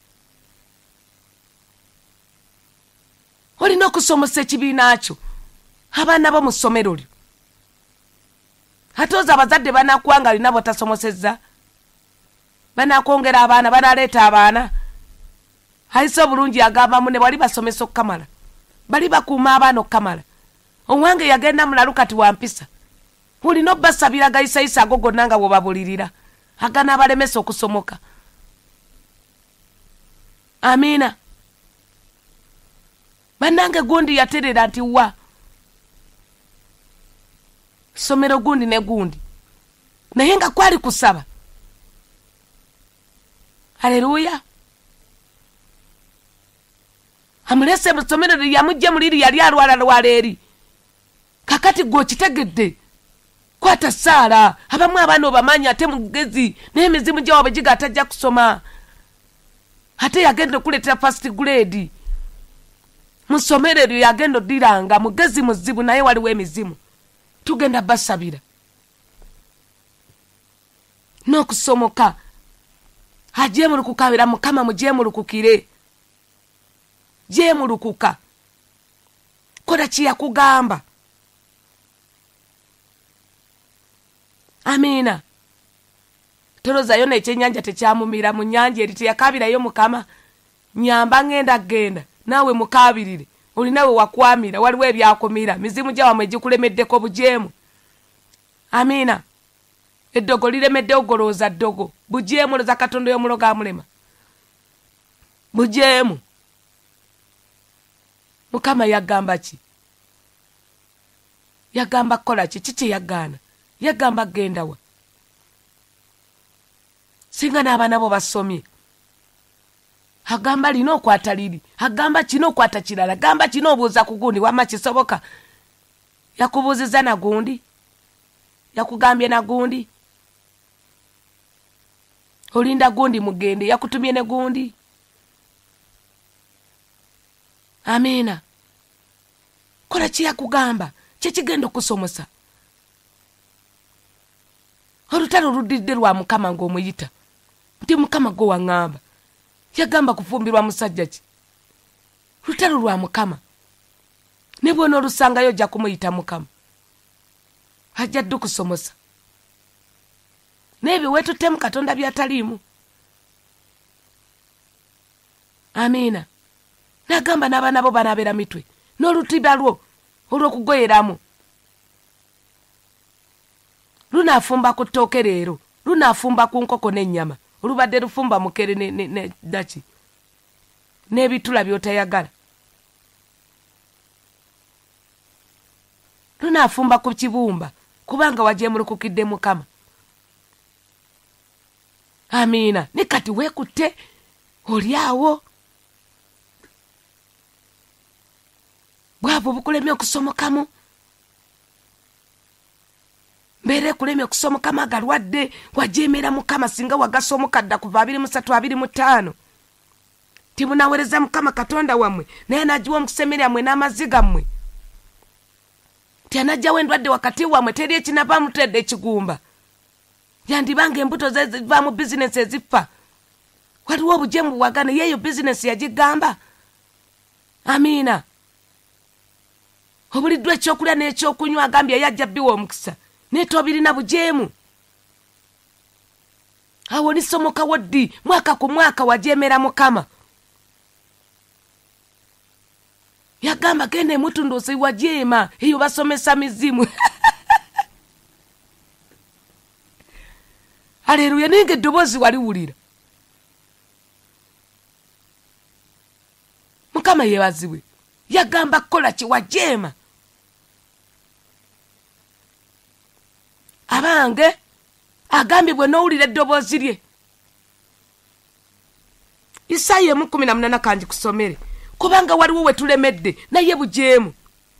olina okusomosa ekibiina kyo abaana bo mu ssomero lyo ate oza abazadde banakuwanga alina botasomosezza banakwongera abaana banaleeta abaana ayise obulungi agambamu ne bali basomesa okukamala bali bakuuma abaana okukamala owange yagenda mulalu kati wampisa olina obbasabira gayisayisa ago gonna nga bwobabulirira agana abalemesa okusomoka amiina bannange gundi yaterera nti wa somero gundi ne gundi naye nga kwali kusaba haleluya amulese mu somero lyamujje muliri yali alwala lwala eri kakati gwe kitegedde kwata Saara abamu abaana obamanya ate mugezi n'emizimu gyawaabwe giga atajja kusoma ate yagenda okuleetera first grade mu ssomero eryo yagenda oddiranga mugezi muzibu naye waliwo emizimu tugenda basabira n'okusomoka ajeemulukukabira Mukama mujeemulukukire jeemulukuka kola kiyakugamba amiina tolozayo n'ekyennyanja tekyamumira mu nnyanja eri teyakabirayo Mukama nyamba ngenda genda naawe mukabirire olinawe wakwamira waliwo ebyakumira mizimu gyawamwe gikulemeddeko bujeemu amiina eddogo liremedde ogolooza ddogo bujeemu loza Katonda y'omulogo amulema bujeemu Mukama yagamba ki yagamba kola ki kiki yagaana yagamba genda wa singa n'abaana bo basomye agamba lino okwata liri agamba kino okwata kirala agamba kino obuuza ku gundi wamma kisoboka yakubuuziza na gundi yakugambye na gundi olinda gundi mugende yakutumye ne gundi amiina kola kiyakugamba kyekigenda okusomosa olutalo oluddiridde lwa Mukama ng'omuyita nti Mukama gwe waŋŋamba yagamba kufumbirwa musajja ki lutalo lwa Mukama ne bwona olusangayo ojja kumuyita Mukama ajja ddu kusomosa n'ebyo weetuttemu Katonda byataliimu amiina nagamba n'abaana bo banaabera mitwe n'olutiba lwo olw'okugoyeramu lunaafumba ku ttooke leero lunaafumba ku nkoko n'ennyama olubadde lufumba mukere ne, ne, ne daki n'ebitula by'otayagala lunaafumba ku kibumba kubanga wajeemulukukidde Mukama amiina ne kati weekutte oli awo bwavo obukulemye okusomokamu mbere kulemye okusomokamu agalwadde wajeemera Mukama singa wagasomoka dda kuva abiri mu ssatu abiri mu ttaano timunaweereza Mukama Katonda wammwe naye nagiwa omukusemera mmwe n'amazzi gammwe ti anajjawo endwadde wakati wammwe teri ekinavaamu tedde ekigumba yandibanga embuto ze zivaamu bizinesi eziffa waliwo obujeemu buwagane yeeyo bizinesi yagigamba amiina obuliddwa ekyokulya n'ekyokunywa agambye yajja bbiwa omukisa naye tobirina bujeemu awo nisomokawo ddi mwaka ku mwaka wajeemera Mukama yagamba gende mutunduzi wa jema eyo basomesa mizimu. Haleluya, ninge dobozi wali wulira. Mukama yebaziwe. Yagamba kola ki wa jema. Abange agambibwe n'owulira eddoboozi lye. Isaya mu kumi na munana kanji kusomere kubanga waliwo wetulemedde naye bujeemu.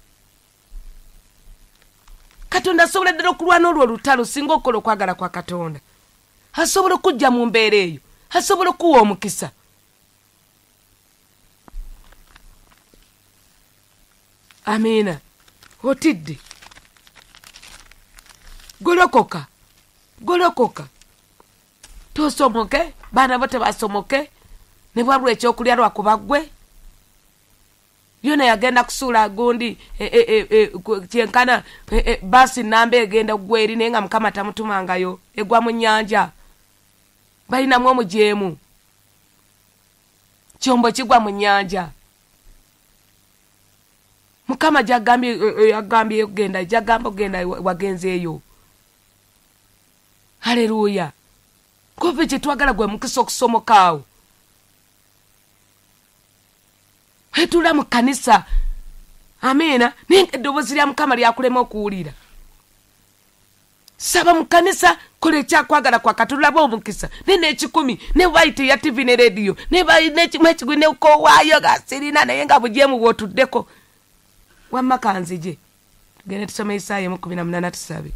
Katonda asobola ddala okulwana olwo olutalo singa okola okwagala kwa Katonda. Asobola okujja mu mbeera eyo, asobola okuwa omukisa. Amina. Otidde. Golokoka. Golokoka. Tosomoke, baana bote basomoke. Ne bwabula ekyokulya lwakuba ggwe. Yona yagenda kusuula gundi e, e, e, e, kyenkana e, e, basi namba egenda gweri naye nga Mukama tamutumangayo egwa mu nnyanja. Balinamu omujeemu. Kyombo kigwa mu nnyanja. Mukama jagambye yagambye ogenda jagamba ogenda wagenzeeyo. Haleluya. Kuva kyetwagala gwe mukisa okusomokaawo. Hetula mu kanisa. Amina. Ninge eddoboozi lya Mukama lyakulema okuwulira. Saba mu kanisa kola ekyakwagala kwa Katonda laba omukisa. Nene ekikumi ne waite ya T V ne radio ne ekigwi ne ukowaayo gasirina naye nga bujeemu bw'otuddeko. Wamma kanzije. Tugende tusome Isaya mu kumi na munana tusabe.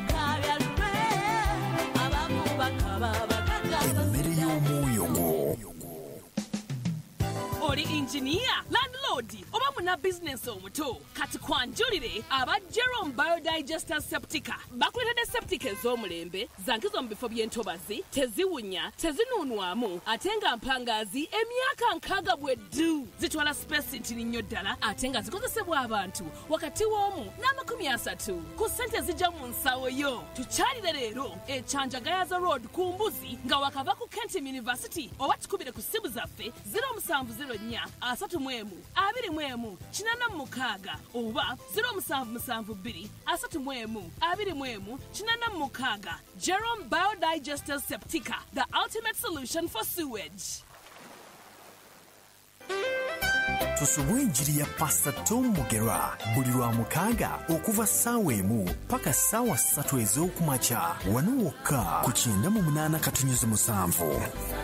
Oli engineer, landlord, oba muna business omuto. Kati kwanjulire aba Jerome Biodigester Septica. Bakuletedde septic ez'omulembe, zankizo mu bifo by'entobazi, teziwunya, tezinuunwamu, ate nga mpangazi emyaka nkaaga bweddu. Zitwala space ntini nnyo ddala, ate nga zikozesebwa abantu wakati w'omu n'amakumi asatu. Ku ssente zijja mu nsawo yo. Tukyalire leero e Kyanjagayaza Road ku Mbuzi nga wakava ku Kentim University oba tukubire ku ssimu zaffe zero seven zero nya asatu mwemu abiri mwemu kinana mukaaga oba zero seven seven two asatu mwemu abiri mwemu kinana mukaaga. Jerome Biodigester Septica, the ultimate solution for sewage. Tusubwe enjiri ya Pastor Tom Mugerwa buli lwa mukaaga okuva ssaawa emu paka ssaawa ssatu ez'okumakya wano wokka ku kyenda mu munaana katonyezo musanvu.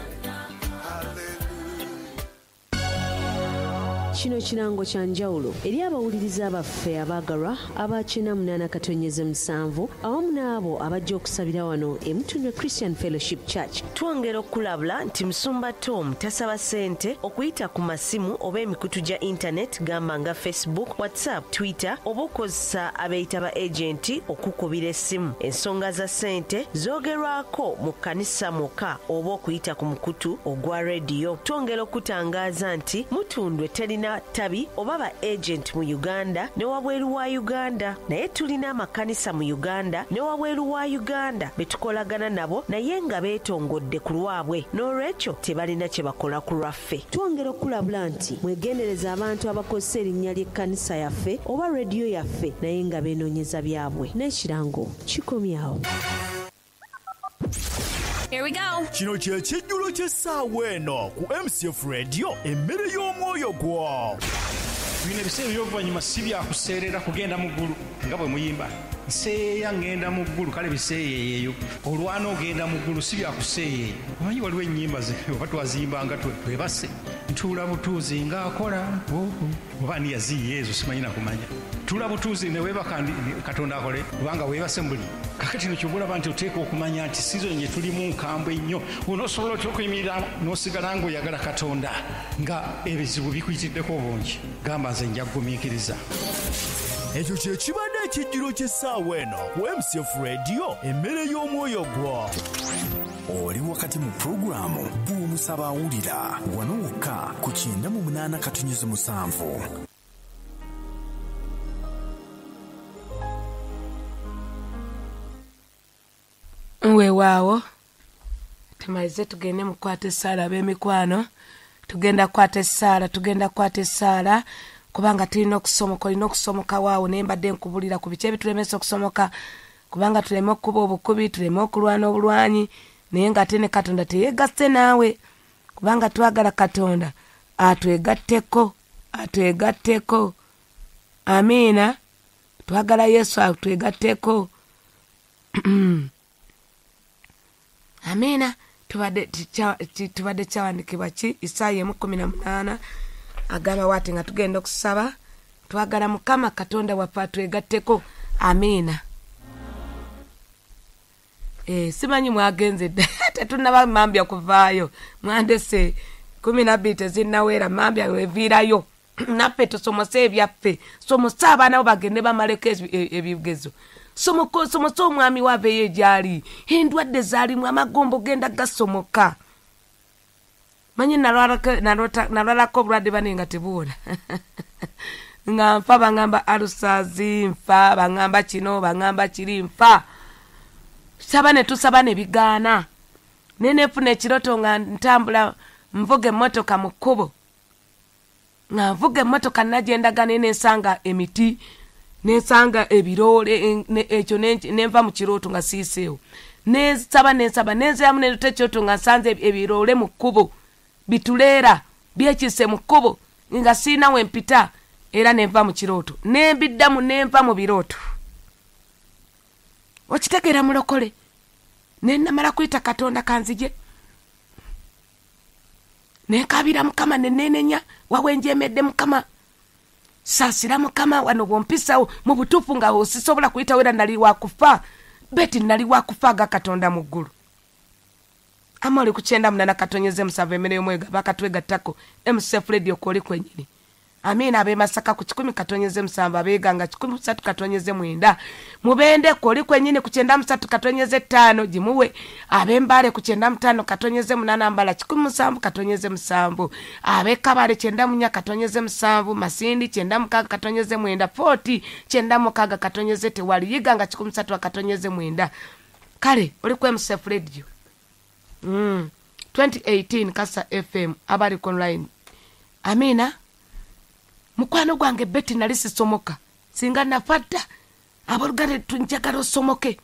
Kino kirango kya njawulo eri abawuliriza abaffe abaagalwa abakina munaana katonyeze musanvu awamu n'abo abajja okusabira wano e Mutundwe Christian Fellowship Church. Twongera okulabula nti Musumba Tom tasaba ssente okuyita ku masimu oba emikutu gya internet gamba nga Facebook, WhatsApp, Twitter oba okozesa abeeyita ba agenti okukubira essimu. Ensonga za ssente zoogerwako mu kkanisa mwokka oba okuyita ku mukutu ogwa rediyo. Twongera okutangaaza nti Mutundwe terina tabi oba ba agent mu Uganda ne wabweru wa Uganda, naye tulina amakanisa mu Uganda ne wabweru wa Uganda betukolagana nabo naye nga beetongodde ku lwabwe n'olwekyo tebalina kye bakola ku lwaffe. Twongera okulabula nti mwegendereza abantu abakozesa erinnya ly'ekkanisa yaffe oba rediyo yaffe naye nga beenoonyeza byabwe. N'ekirango kikomyawo. Here we go. Kino kye kijjulo ky'essaawa eno ku M C F Radio emmere y'omwoyo gwo. Bino ebiseera by'oluvannyuma si byakuseerera kugenda mu ggulu nga bwe muyimba. Nseeya ngenda mu ggulu kale biseeyeeyo. Olwana ogenda mu ggulu si byakuseeyeeyo. Omanyi waliwo ennyimba ze oba twazimbanga twebase. Ntuula butuuzi ng'akola oba ni yaziiya ezo simanyi na kumanya. Tuula butuuzi ne weebaka Katonda akole kubanga weebase mbuli. Kakati no kyobulaba nti oteeka okumanya nti sizoni gye tulimu nkambwe nnyo. Onoosobola otya okuyimirira n'osigala ng'oyagala Katonda nga ebizibu bikuyitiddeko obungi. Gamba nze nja kugumiikiriza. Ekyo kye kibadde ekijjulo ky'essaawa eno ku M C F Radio emmere y'omwoyo gwo. Oli wakati mu pulogulaamu bw'omusaba awulira wano wokka ku kyenda mu munaana katonyezo musanvu. Weewaawo tumalize tugende mu kwata essaala ab'emikwano. Tugenda kwata essaala tugenda kwata essaala kubanga tulina okusomoka olina okusomoka waawo ne mbadde nkubulira ku biki ebitulemesa okusomoka kubanga tuleme okuba obukubi tuleme okulwana obulwanyi naye nga ate ne Katonda teyegasse naawe kubanga twagala Katonda atwegatteko atwegatteko amiina twagala Yesu atwegatteko amiina tubadde tubadde kyawandikibwa ki Isaaya kumi na munaana agamba wati nga tugenda okusaba twagala Mukama Katonda waffe atwegatteko amiina. Eh simanyi mwagenze tetunaba mambya kuvaayo mwandese kumi na bbiri tezinnawera mambya weviirayo naffe tusomose ebyaffe somosa abaana bo bagende bamaleko ebigezo somoko somosa omwami waaveeyo egyali endwadde zaalimu amagombo genda gasomoka manyi nalwalako obulwadde bane nga tebuwona nga nfa bangamba alusazi nfa bangamba kino bangamba kiri nfa saba ne tusaba ne bigaana nenefuna ekiroto nga ntambula nvuga emmotoka mu kkubo nga nvuga emmotoka nagendaga nensanga emiti nensanga ebiroole ekyo nenva mu kirooto nga siiseewo nensaba nensaba nenziramu neruta ekyoto nga nsanze ebiroole mu kkubo bituleera byekise mu kkubo nga siina wempita era nenva mu kirooto nembiddamu nenva mu birooto. Okitegeera mulokole nenamala kuyita Katonda kanzije nekabira Mukama nenenenya wawenjemedde Mukama saasira Mukama wano bwompisawo mu butuufu nga osisobola kuyita wera nali wakufa beti nali wakufa ga Katonda mu ggulu amali ku kyenda munana katonyeze musave emere omwega bakatwegattako M C F radio koli kwenyini amina abe Masaka ku kikumi katonyeze musamba abeganga kikumi musatu katonyeze mwenda mubende koli kwenyini ku kyenda musatu katonyeze ttaano jimuwe abe Mbale ku kyenda mutaano katonyeze munana Mbala kikumi musanvu katonyeze musanvu abe Kabale kyenda munya katonyeze musanvu Masindi kyenda mukaga katonyeze mwenda forty kyenda mukaga katonyeze tewali yiganga kikumi musatu katonyeze mwenda kale oli ku M C F radio mm twenty eighteen Kasa F M abali online amina mukwano gwange beti nali sisomoka singa nafatta abolugale tunjagala osomoke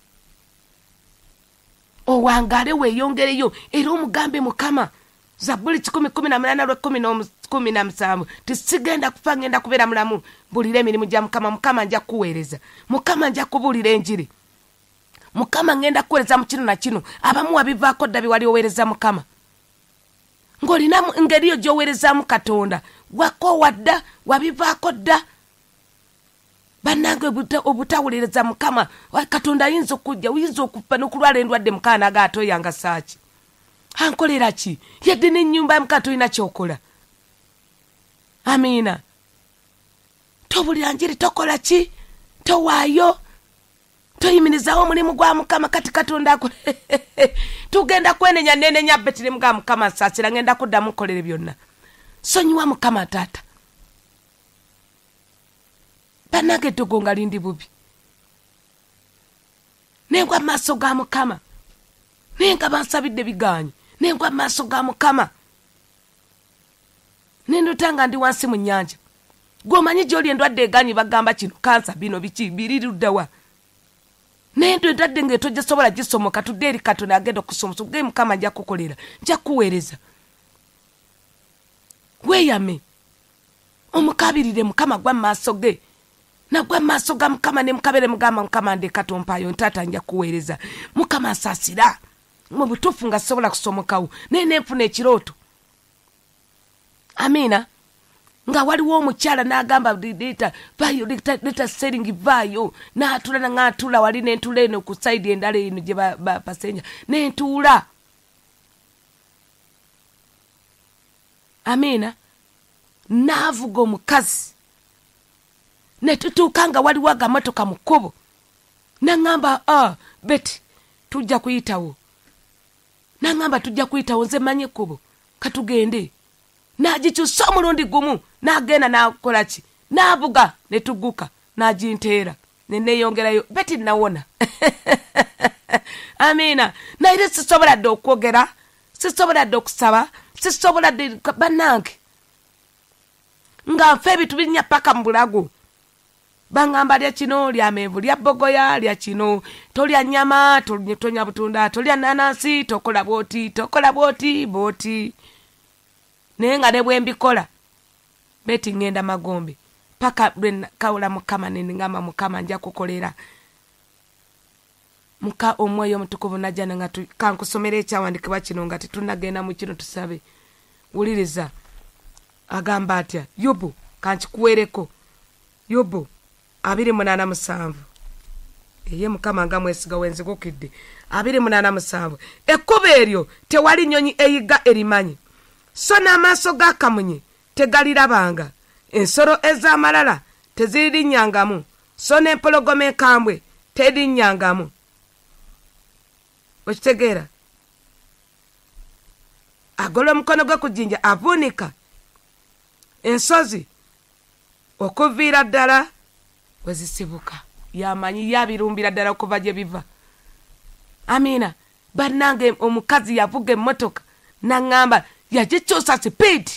owangale weyongereyo era omugambe Mukama Zabuli kikumi kumi na munana lwe kumi na kumi na musanvu tisigenda kufa ngenda kubeera mulamu bulire emirimu gya Mukama Mukama nja kuweereza Mukama nja kubulira enjiri Mukama ngenda kuweereza mu kino na kino abamu wabivaako dda biwali oweereza Mukama ngolina ngeriyo gyoweereza mu Katonda wako wadda wabivaako dda bannange obutawuliriza Mukama Katonda ayinza okujja uyinza okufa n'okulwala endwadde Mukama agato yanga saaki ankolera ki yadde n'ennyumba ya Mukama tolina kyokola amiina tobulira njiri tokola ki towaayo toyimirizawo omulimu gwa Mukama kati Katonda ako tugenda kwenenya nenenya betire mga Mukama saasira ngenda kuddamu nkolere byonna sonyiwa Mukama taata banage tugonga lindi bubi nengwa maaso ga Mukama nenga bansabidde biganyi nengwa maaso ga Mukama nendotanga ndi wansi mu nnyanja gwomanyi gy'oli endwadde eganyi bagamba kino kansa bino biki biriruddawa nendo endwadde ng'etojja sobola gisomoka tudde eri Katonda agenda okusomosa ge Mukama nja kukolera nja kuweereza weyame omukabirire Mukama gwa maaso ge nagwa maaso ga Mukama ne mukabere mugamba Mukama nde katompayo ntata nja kuweereza Mukama asasira mu butuufu nga sobola kusomokawo nene nfuna ekirooto amina nga waliwo omukyala n'agamba dita vayo dita selling vayo n'atula na ng'atula wali n'entula eno ku side endala eno gye basenja n'entula amina n'avuga omukazi netutuuka nga waliwo agamotoka mu kkubo n'aŋŋamba ah beti tujja kuyitawo n'aŋŋamba tujja kuyitawo nze manyi ekkubo katugende n'agikyusa omulundi gumu n'agenda n'akola ki n'avuga ne tugguka n'aginteera ne neeyongerayo beti nawona amiina naye sisobola dde okwogera sisobola dde okusaba sisobola dde bannange nga nfe ebitu binnya paka mu bulago. Bangamba lya kino lya menvu lya bogoya lya kino tolya nyama tonya butunda tolya nanasi tokola bwoti tokola bwoti bwoti. Naye nga ne bwe mbikola beti ngenda magombe paka lwe kawula Mukama ne ngamba Mukama nja kukolera. Muka omwoyo omutukuvu najja nga kankusomera ekyawandikibwa kino nga tetunagenda mu kino tusabe. Wuliriza agamba atya Yobu kankikuwereko Yobu abiri munana musanvu. Eye Mukama nga mwesiga wenzigukidde abiri munana musanvu. Ekkubo eryo tewali nnyonyi eyiga erimanyi, so n'amaaso ga kamunye tegalirabanga, ensolo ez'amalala tezirinnyangamu, so n'empologoma enkambwe terinnyangamu. Okitegeera? Agola omukono gwe ku jjinja avuunika ensozi okuviira ddala wezisibuka. Yamanyi yabirumbira ddala okuva gye biva. Amina. Bannange omukazi yavuga emmotoka n'aŋŋamba yagikyusa sipiidi.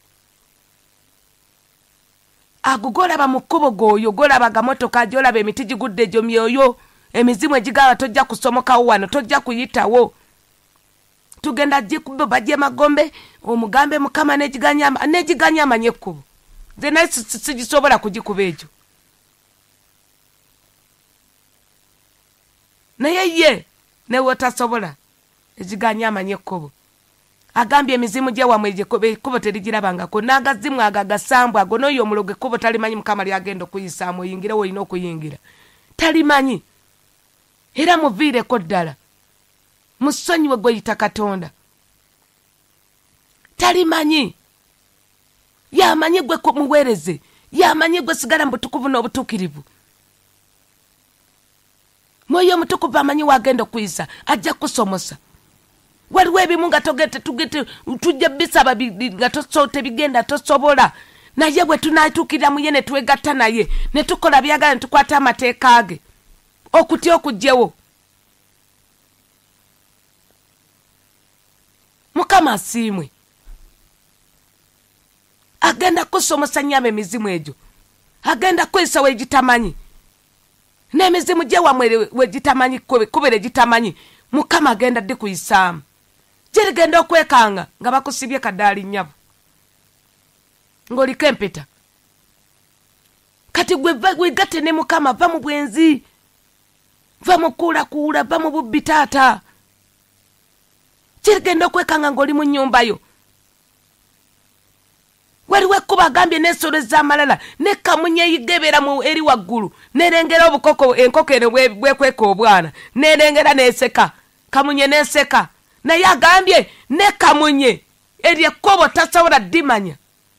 Ago golaba mu kkubo g'oyo golabaga motoka gyolaba emiti gigudde gyo myoyo emizimu egigaba tojja kusomokawo wano tojja kuyitawo. Tugenda gikubo bajje magombe omugambe Mukama negiganyama negiganyama nye kkubo. Nze naye sigisobola kugikuba egyo. Naye ye ne wotasobola egiganyama nye kkubo. Agambye emizimu gye wamwe gye kubo terigirabangako n'agazimu agagasambwa ago n'oyo omulogo ekkubo talimanyi Mukama lyagenda okuyisaamu oyingire wolina okuyingira. Talimanyi. Era muviireko ddala. Musonyiwe gweyita Katonda. Talimanyi. Yamanyi gwe muweereze. Yamanyi gwe sigala mu butukuvu n'obutuukirivu. Mwoyo omutukuvu amanyi wagenda okuyisa ajja kusomosa. Waliwo ebimu nga togete tugete tujja bisaba nga tosote bigenda tosobola. Naye bwe tunatuukirira mu ye ne twegatta naye ne tukola byagala ne tukwata amateeka ge okutya okugyewo. Mukama asiimwe. Agenda kusomosa nyama emizimu egyo. Agenda kwesa wegitamanyi. N'emizimu gye wamwe wegitamanyi kubere gitamanyi. Mukama agenda ddi kuyisaamu. Gyerigenda okwekanga nga bakusibye kadaali nnyabo. Ng'oliko empeta. Kati gwe wegatte ne Mukama va mu bwenzi. Va mu kuulakuula va mu bubbi taata. Gyerigenda okwekanga ng'oli mu nnyumba yo. Waliwo ekkubo agambye n'ensolo ez'amalala ne kamunye eyigebera mu eri waggulu n'erengera obukoko enkoko eno bwekweka obwana n'erengera n'eseka kamunye n'eseka. Naye agambye ne kamunye eri ekkubo tasobola ddimanya.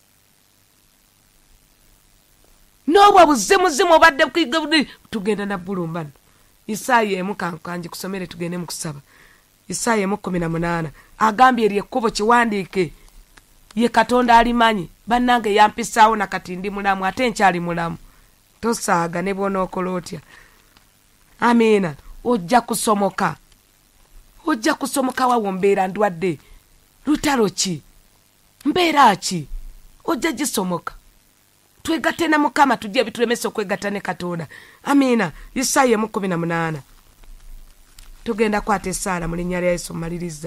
N'obwo buzimuzimu obadde bwigabudi tugenda na bbulumbano. Isaaya emu kankanji kusomere tugende mu kusaba. Isaaya emu kumi na munaana agambye eri ekkubo kiwandiike ye Katonda alimanyi. Bannange yampisaawo nakati ndi mulamu ate nkyali mulamu. Tosaaga ne bw'onookola otya. Amiina. Ojja kusomoka. Ojja kusomoka wawo mbeera ndwadde. Lutalo ki? Mbeera ki? Ojja gisomoka. Twegatte na Mukama tujje ebitulemesa okwegatta ne Katonda. Amiina. Isaaya emu kumi na munaana. Tugenda kwata essaala mu linnya lya Yesu mmaliriza.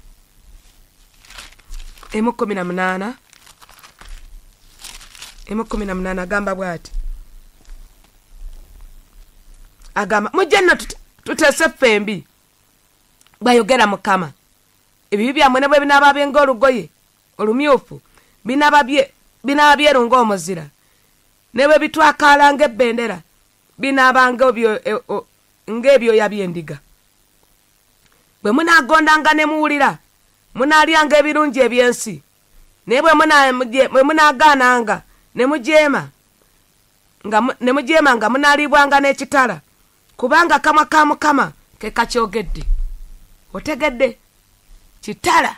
Emu kumi na munaana. Emu kumi na munaana agamba bw'ati. Agamba mujje nno tuteese ffembi. Bw'ayogera Mukama. Ebibi byammwe ne bwe binaaba byenga olugoye olumyufu binaaba byeru ng'omuzira. Ne bwe bitwakaala ng'ebbendera binaaba ng'ebyoya by'endiga. Bwe munaagondanga ne muwulira munaalyanga ebirungi eby'ensi. Naye bwe munaagaananga ne mujeema nga ne mujeema nga munaalibwanga n'ekitala kubanga kamwa ka Mukama ke kakyogedde. Otegedde kitala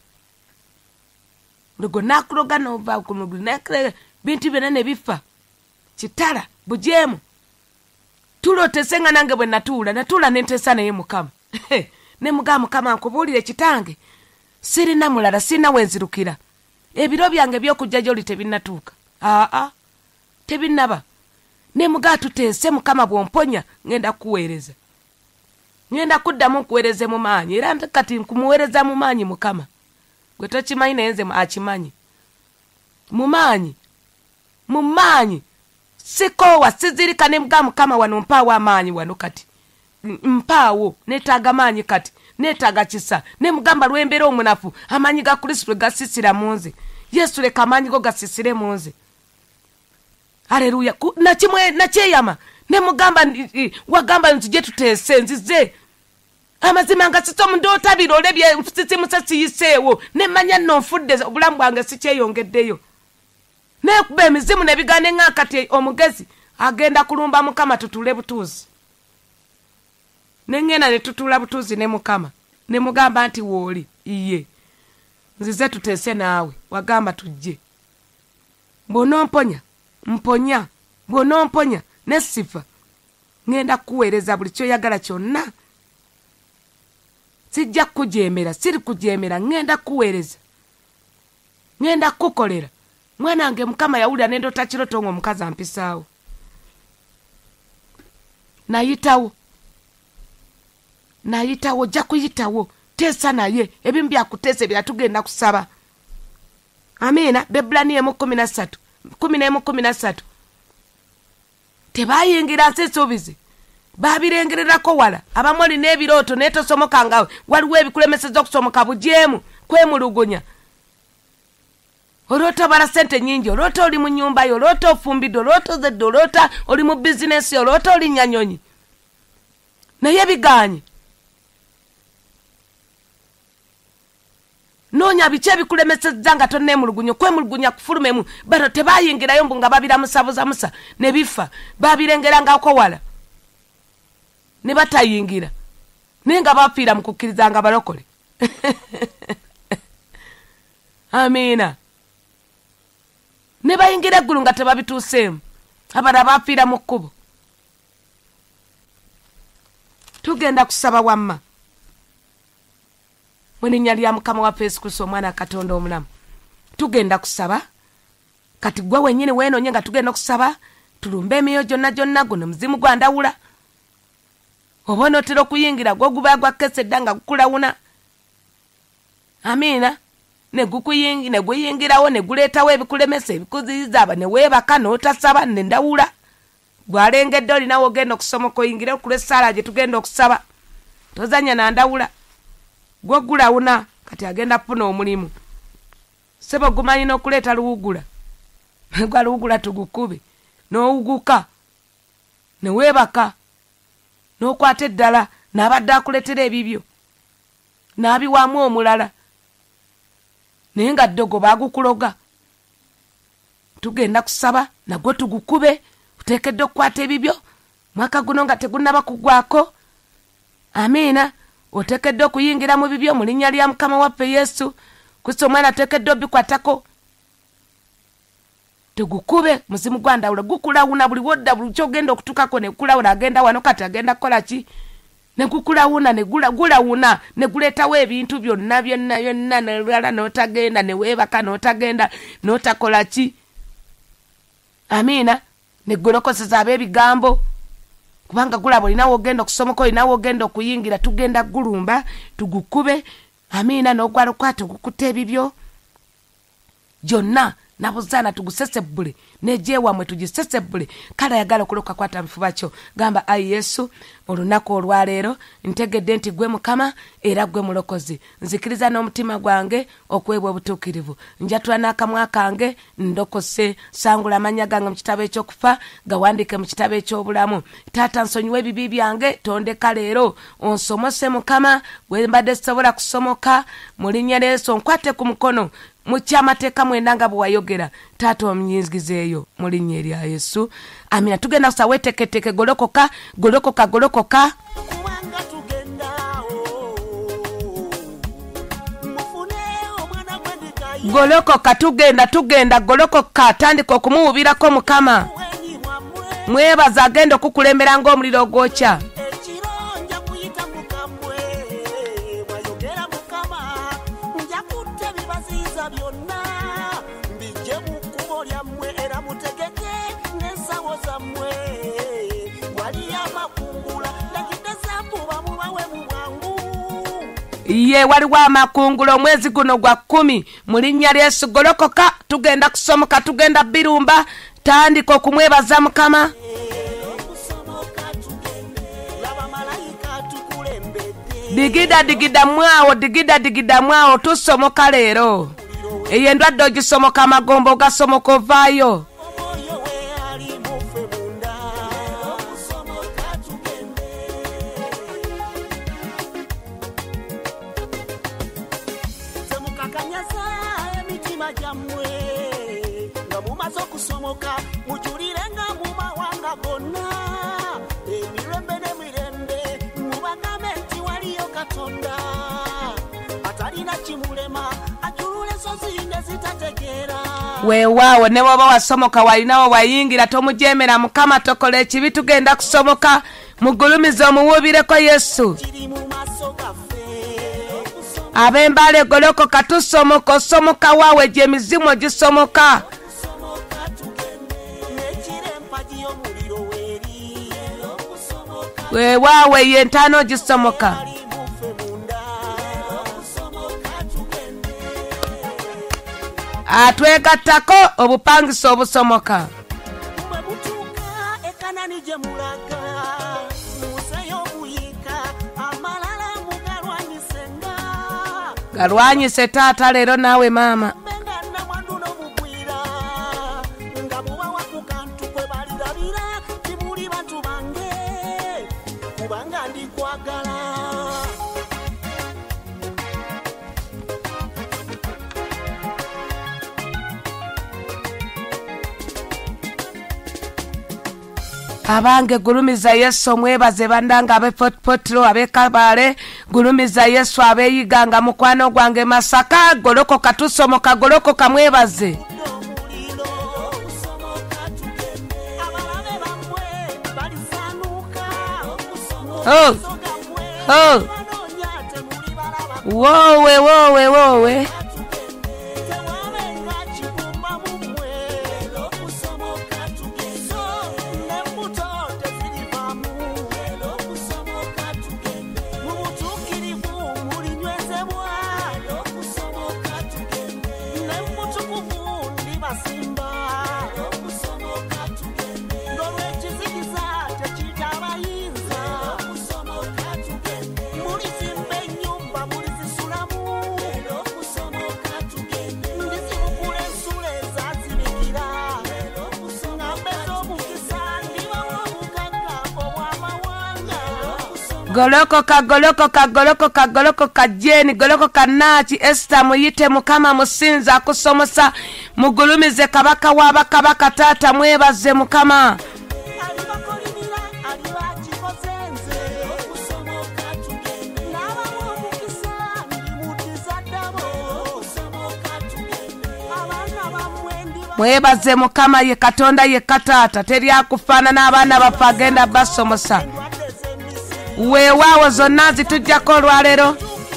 lugo nakuloga n'ova ku bintu byonna ne bifa. Kitala bujeemu. Tulotese nga nange bwe natuula natuula ne nteesa naye Mukama. Ne mugamba Mukama nkubuulire kitange sirina mulala sirina wenzirukira. Ebiro byange by'okujja gy'oli tebinnatuuka. aa tebinaba ne muga tuteese mukama bwomponya ngenda kuweereza ngenda kuddamu kuweereze mu maanyi era kati nkumuweereza mu maanyi mukama gwe tokimanyi naye nze akimanyi mu maanyi mu maanyi sikoowa sizirika ne muga mukama wano mpaawo amaanyi wano kati mpaawo neetaaga maanyi kati neetaaga kisa ne mugamba lwembeera omunafu amaanyi ga kristo gasisira mu nze yesu leka amaanyi go gasisire mu nze haleluya nakimwe nakyeyama ne mugamba wagamba nzije tuteese nzize amazima nga sito mundota birole bye mfutitsi musasi yiseewo ne manya no nfudde obulamu bwange sikyeyongeddeyo ne kuba emizimu ne bigane ngakati omugezi agenda kulumba mukama tutule butuzi nengena ne tutula butuzi ne mukama ne mugamba nti woli iye nzize tuteese naawe wagamba tujje bonomponya mponya bonomponya nesifa ngenda kuweereza buli kyoyagala kyonna sijja kujemera siri kujemera ngenda kuweereza ngenda kukolera mwana wange mukama yawulira nendo takirotongo omukazi ampisaawo nayitawo nayitawo ojja kuyitawo teesa naye ebimu byakuteesa byatugenda kusaba amiina bebulani emu kumi na ssatu kumi n'emu kumi na ssatu tebayingira nsesuubizi babirengererako wala abamu olina ebirooto naye tosomokanga waliwo ebikulemeseza okusomoka bujeemu kwemulugunya olwota obala sente nyingi olwota oli mu nnyumba yo olwota ofumbidde olwota ozedde olwota oli mu bizinesi yo olwota oli nyanyonyi naye biganye noonya biki ebikulemeseza nga tonneemulugunya kwemulugunya kufulumemu bano tebayingirayo mbu nga babiramusabuza musa ne bifa babirengerangako wala ne batayingira naye nga bafiira mu kukkiriza nga balokole amiina ne bayingira eggulu nga tebabituuseemu abala bafiira mu kkubo tugenda kusaba wamma mwenenya lya mukama wa Yesu Kristo omwana katonda omulamu tugenda kusaba kati gwe wenyini weenonye nga tugenda kusaba tulumbe emiyo gyonna gyonna guno muzimu gwandawula oba onootera okuyingira gwe guba gwakesedda nga gukulawuna amiina ne gukuyingi ne guyingirawo ne guleetawo ebikulemesa ebikuziyiza aba ne weebaka n'otasaba ne ndawula gwalengedde olinawo ogenda okusomoka oyingire okula essaala gye tugenda okusaba tozanya nandawula gwe gulawuna kati agenda kufuna omulimu sebo gumanyi n'okuleeta luwugula gwa luwugula tugukube n'owuguka ne weebaka n'okwata eddala n'abadde akuleetera ebibyo n'abiwaamu omulala naye nga ddogo baagukuloga tugenda kusaba nagwo tugukube uteekedde okukwata ebibyo mwaka guno nga tegunnaba kugwako amiina oteekedde okuyingira mu bibyo mu linnya lya mukama waffe yesu kristo omwana ateekedde obikwatako tugukube muzimu gwandawula gukulawuna buli wodda buli kyogenda okutukako ne gukulawuna agenda wano kati agenda kukola ki ne gukulawuna ne gulawuna ne guleetawo ebintu byonna byonna byonna nelala n'otagenda ne weebaka n'otagenda n'otakola ki amiina ne golokoseza ab'ebigambo kubanga gulaba olinawo ogenda okusomoka olinawo ogenda okuyingira tugenda gulumba tugukube amiina n'ogwalokwata ogukutta ebibyo gyonna nabuzaana tugusesebbule nejeewamwe tugisesebbule kale ayagala okuloka kwata bifuba kyo gamba ayi yesu olunaku olwaleero ntegedde nti gwe mukama era gwe mulokozi nzikiriza n'omutima gwange okuweebwa obutuukirivu njatula n'akamwa kange ndokose sangula amanya gange mu kitabo ekyokufa gawandiike mu kitabo ekyobulamu taata nsonyiwa ebibi byange tondeka leero onsomose mukama bwe mbadde sisobola kusomoka mu linnya lya yesu onkwate ku mukono mukyamateeka mwenda nga bwe wayogera taata omunyingizeeyo mu linnya erya yesu amina tugenda kusa weeteketeke golokoka golokoka golokoka golokoka tugenda tugenda golokoka tandika okumuwubirako mukama mwebaza agenda okukulembera ng'omuliro ogwokya byonna mbijje mu kkubo lyammwe era ye waliwo amakungula omwezi guno gwa kumi mu linnya lya Yesu. Golokoka tugenda kusomoka, tugenda birumba, tandika okumwebaza Mukama. Digida digida mwawo, digida digida mwawo, tusomoka leero. Eyo endwadde ogisomoka, amagombo gasomoka ovaayo. Weewaawo ne bw'oba wasomoka walinawo wayingira tomujemera Mukama, tokola ekibi, tugenda kusomoka. Mugulumize omuwuubireko Yesu. Ab'embale golokoka tusomoka, osomoka waawe gye emizimu gisomoka. Weewaawo ye entaano gisomoka. Atwegattako obupangisa obusomoka. Galwanyise taata leero naawe maama. Abange gulumiza Yesu omwebaze bandanga abepotpotro abekabale, gulumiza Yesu abeyiganga mukwano gwange Masaka, golokoka tusomoka, golokoka mwebaze. Oh, oh. Wowe wowe wowe. Golokoka golokoka golokoka golokoka Jeni, golokoka Nachi, Esther muyite Mukama musinza akusomosa, mugulumize kabaka waba kabaka tata mwebaze Mukama. Mwebaze Mukama, ye Katonda ye katata, teri akufana n'abaana baffe agenda basomosa. Weewaawo zonna zitujjako olwaleero.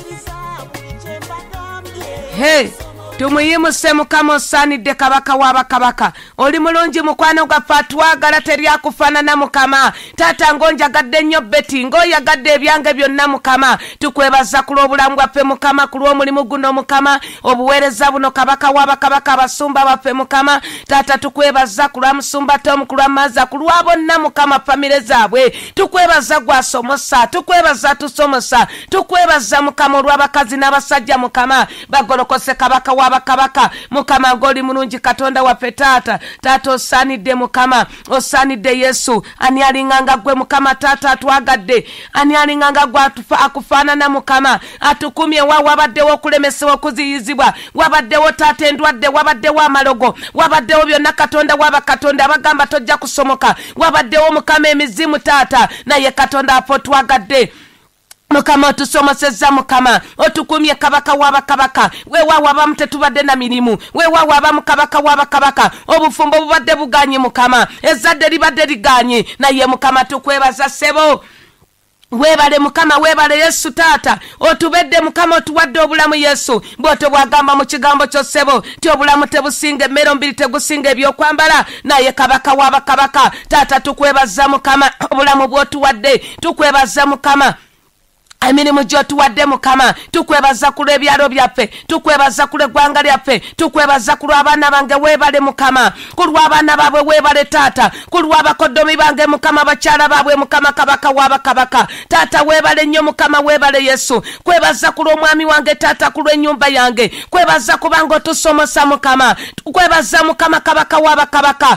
Hey, tumuyimuse Mukama osaanidde kabaka w'abakabaka. Oli mulungi mukwano gwaffe atwagala, teri akufaanana Mukama. Taata ng'onjagadde nnyo Betty, ng'oyagadde ebyange byonna Mukama. Tukwebaza ku lw'obulamu bwaffe Mukama, ku lw'omulimu guno Mukama, obuweereza buno kabaka w'abakabaka, abasumba baffe Mukama. Taata tukwebaza ku lwa musumba Tom, ku lwa Maza, ku lwa bonna Mukama famire zaabwe. Tukwebaza gwasomosa, tukwebaza tusomosa, tukwebaza Mukama olw'abakazi n'abasajja Mukama bagolokose kabaka w'abakabaka. Mukama ng'oli mulungi Katonda waffe taata. Taata osaanidde Mukama, osaanidde Yesu. Ani alinganga gwe Mukama taata atwagadde? Ani alinganga gwe akufaanana Mukama? Atukumye wa wabaddewo okulemesebwa okuziyizibwa, wabaddewo taata endwadde, wabaddewo amalogo, wabaddewo byonna Katonda w'abakatonda abagamba tojja kusomoka, wabaddewo Mukama emizimu taata, naye Katonda apo twagadde. Mukama otusomosezza Mukama, otukumye kabaka w'abakabaka. Weewaawo abamu tetubadde na mirimu, weewaawo abamu kabaka w'abakabaka obufumbo bubadde buganye Mukama, ezzadde libadde liganye, naye Mukama tukwebaza ssebo. Webale Mukama, webale Yesu taata, otubedde Mukama, otuwadde obulamu Yesu. Bw'otyo bwagamba mu kigambo kyo ssebo ti obulamu tebusinga emmere, mbiri tegusinga ebyokwambala, naye kabaka w'abakabaka taata tukwebaza Mukama obulamu bw'otuwadde, tukwebaza Mukama emirimu gy'otuwadde mukama tukwebaza ku lw'ebyalo byaffe tukwebaza ku lw'eggwanga lyaffe tukwebaza ku lw'abaana bange weebale mukama ku lw'abaana baabwe weebale taata ku lw'abakoddomi bange mukama bakyala baabwe mukama kabaka w'abakabaka taata weebale nnyo mukama weebale yesu kwebaza ku lw'omwami wange taata ku lw'ennyumba yange kwebaza kubanga otusomosa mukama kwebaza mukama kabaka w'abakabaka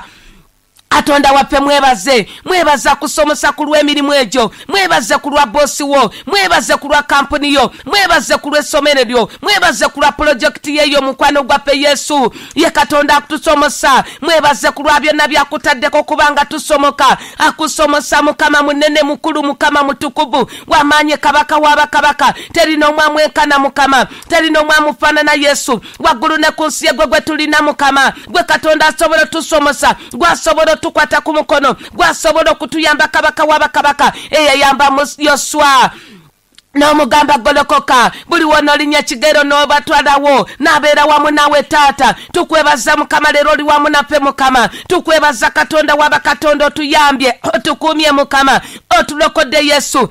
Atonda waffe mwebaze mwebaza kusomosa ku lw'emirimu egyo mwebaze ku lwa bosi wo mwebaze ku lwa kampuni yo mwebaze ku lw'essomero lyo mwebaze ku lwa projekiti yeyo mukwano gwaffe yesu ye katonda akutusomosa mwebaze ku lwa byonna byakutaddeko kubanga tusomoka akusomosa mukama munene mukulu mukama mutukuvu wamaanye kabaka w'abakabaka terina omwamu enkana mukama terina omwamu faanana yesu waggulu ne ku nsi yegwe gwe tulina mukama gwe katonda asobola tusomosa gwasobola tukwata ku mukono gwasobola okutuyamba kabaka w'abakabaka eyayamba Yoswa n'omugamba golokoka buli wonolinya kigero n'obatwalawo n'abeera wamu nawe taata tukwebaza mukama leero oli wamu naffe mukama tukwebaza katonda w'abakatonda otuyambye otukuumye mukama otulokodde yesu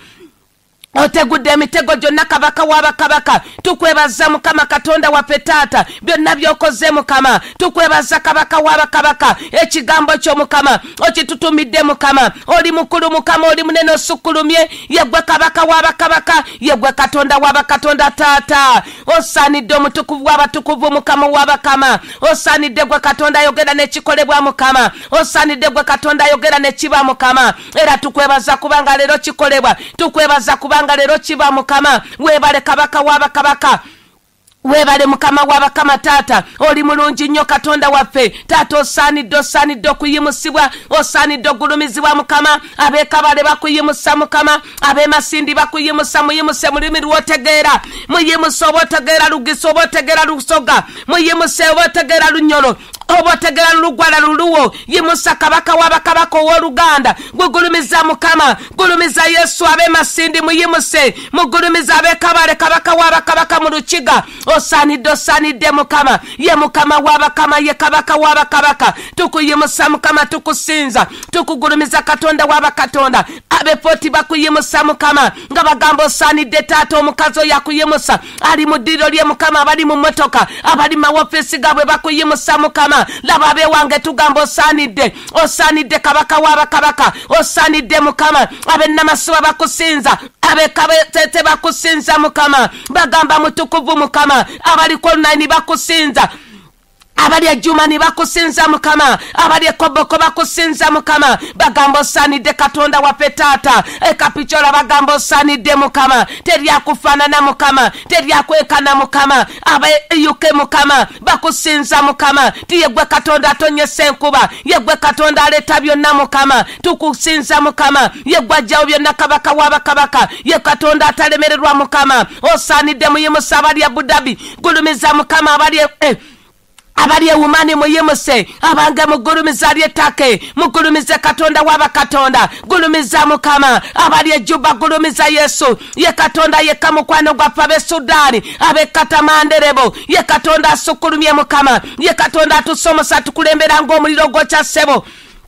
otegudde emitego gyonna kabaka w'abakabaka tukwebaza mukama katonda waffe taata byonna by'okoze mukama tukwebaza kabaka w'abakabaka ekigambo kyo mukama okitutumidde mukama oli mukulu mukama oli munene osukkulumye yegwe kabaka w'abakabaka yegwe katonda w'abakatonda taata osaanidde omutukuvu w'abatukuvu mukama w'abakama osaanidde gwe katonda ayogera n'ekikolebwa mukama osaanidde gwe katonda ayogera n'ekiba mukama era tukwebaza kubanga leero kikolebwa tukwebaza kubanga lero kiba mukama weebale kabaka w'abakabaka weebale mukama w'abakama taata oli mulungi nnyo katonda waffe taata osaanidde osaanidde okuyimusibwa osaanidde ogulumizibwa mukama abeekabale bakuyimusa mukama abeemasindi bakuyimusa muyimuse mulimi lwotegeera muyimuse oba otegeera lugisa oba otegeera lusoga muyimuse oba otegeera lunyolo oba otegeera lulugwala luluwo yimusa kabaka w'abakabaka ow'oluganda gugulumiza mukama gulumiza yesu abeemasindi muyimuse mugulumiza abeekabale kabaka w'abakabaka mu lukiga osaanidde osaanidde mukama ye mukama w'abakama ye kabaka w'abakabaka tukuyimusa mukama tukusinza tukugulumiza katonda w'abakatonda abepooti bakuyimusa mukama nga bagamba osaanidde taata omukazi oyo akuyimusa ali mu ddiriro lye mukama abali mu mmotoka abali mawofisi gaabwe bakuyimusa mukama laba abeewange tugamba osaanidde osaanidde kabaka w'abakabaka osaanidde mukama abennamasuba bakusinza abekabetete bakusinza mukama bagamba mutukuvu mukama abaliko online bakusinza abali ejumani bakusinza mukama abali ekoboko bakusinza mukama bagamba osaanidde katonda waffe taata ekapicola bagamba osaanidde mukama teryakufaanana mukama teryakwekana mukama abayuke mukama bakusinza mukama tiyegwe katonda atonyesa enkuba yegwe katonda aleeta byonna mukama tukusinza mukama yegwe ajjawo byonna kabaka w'abakabaka ye katonda atalemererwa mukama osaanidde muyimusa abali Abu Dhabi gulumiza mukama abali eh, abali ewumani muyimuse abange mugulumiza lyetake mugulumize katonda w'abakatonda gulumiza mukama abali ejuba gulumiza yesu ye katonda yekka mukwano gwaffe ab'esudaani ab'ekatamanderebo ye katonda asukkulumye mukama ye katonda atusomosa tukulembera ng'omuliro gwokya ssebo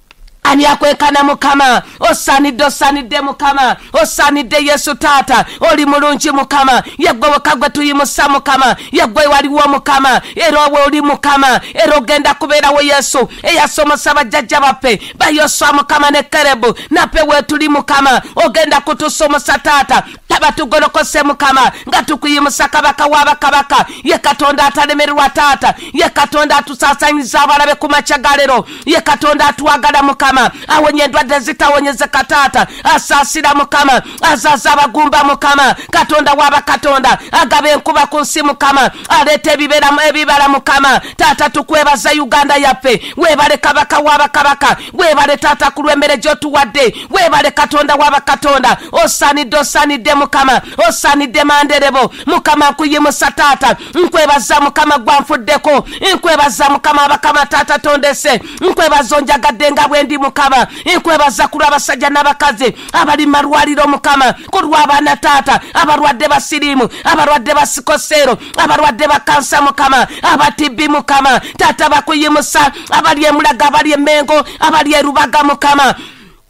ani akwekana mukama osaanidde osaanidde mukama osaanidde yesu taata oli mulungi mukama yegwe wekka gwe tuyimusa mukama yegwe waliwo mukama era owe oli mukama era ogenda kubeerawo yesu eyasomosa bajjajja baffe bayoswa mukama ne kerebu nape weetuli mukama ogenda kutusomosa taata laba tugolokose mukama nga tukuyimusa kabaka w'abakabaka ye katonda atalemererwa taata ye katonda atusaasanyiza abalabe ku makya ga leero ye katonda atuwagala mukama awonye endwadde zitawonyeze kataata asaasira mukama azaza abagumba mukama katonda w'abakatonda agaba enkuba ku nsi mukama aleeta ebibala mukama taata tukwebaza uganda yaffe weebale kabaka w'abakabaka weebale taata ku lw'emmere gy'otuwadde weebale katonda w'abakatonda osaanidde osaanidde mukama osaanidde manderebo mukama nkuyimusa taata nkwebaza mukama gwanfuddeko nkwebaza mukama abakama taata tondese nkwebaza onjagadde nga bwendi mukama nkwebaza ku lw'abasajja n'abakazi abali malwaliro mukama ku lw'abaana taata abalwadde basiriimu abalwadde basikosero abalwadde bakansa mukama abatibbi mukama taata bakuyimusa abali emulaga abali emengo abali erubaga mukama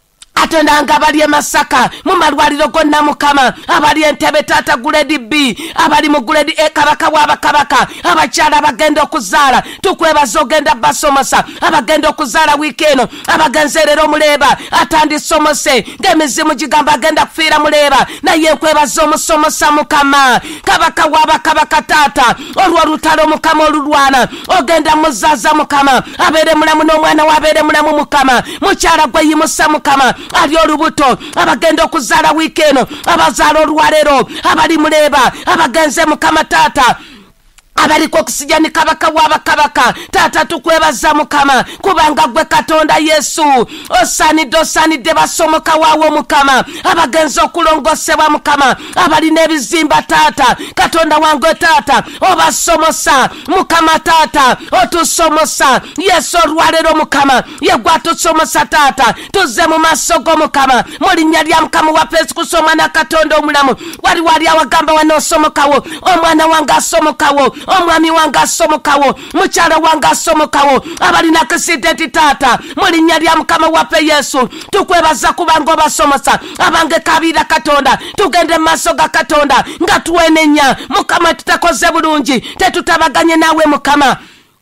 Katonda nga abali e Masaka mu malwaliro gonna Mukama, abali Entebbe taata grade B, abali mu grade A Kabaka w'Abakabaka, abakyala abagenda okuzaala tukwebaza ogenda basomosa, abagenda okuzaala wiiki eno, abagenze leero Muleeba atandisomose ng'emizimu gigamba agenda kufiira Muleeba, naye nkwebaza omusomosa Mukama, Kabaka w'Abakabaka taata, olwo olutalo Mukama olulwana ogenda muzaaza Mukama, abeere mulamu n'omwana w'abeere mulamu Mukama, mukyala gwe yimusa Mukama ali olubuto, abagenda okuzaala wiiki eno, abazaala olwaleero, abali Muleeba abagenze Mukama taata, abaliko okusijani Kabaka w'Abakabaka taata tukwebaza Mukama, kubanga gwe Katonda Yesu osaanidde osaanidde basomoka waawo Mukama, abagenza okulongosebwa Mukama, abalina ebizimba taata, Katonda wange taata obasomosa Mukama taata, otusomosa Yesu olwaleero Mukama, yegwe atusomosa taata, tuzze mu maaso go Mukama, mu linnya lya Mukama waffe Yesu Kristo omwana Katonda omulamu, wali wali awagamba wanoosomokawo, omwana wange asomokawo, omwami wange asomokawo, mukyala wange asomokawo, abalina accident taata, mu linnya lya Mukama waffe Yesu tukwebaza kubanga obasomosa, abange kabiira Katonda, tugende mu maaso ga Katonda nga tuwenenya Mukama, tutakoze bulungi, tetutabaganye naawe Mukama,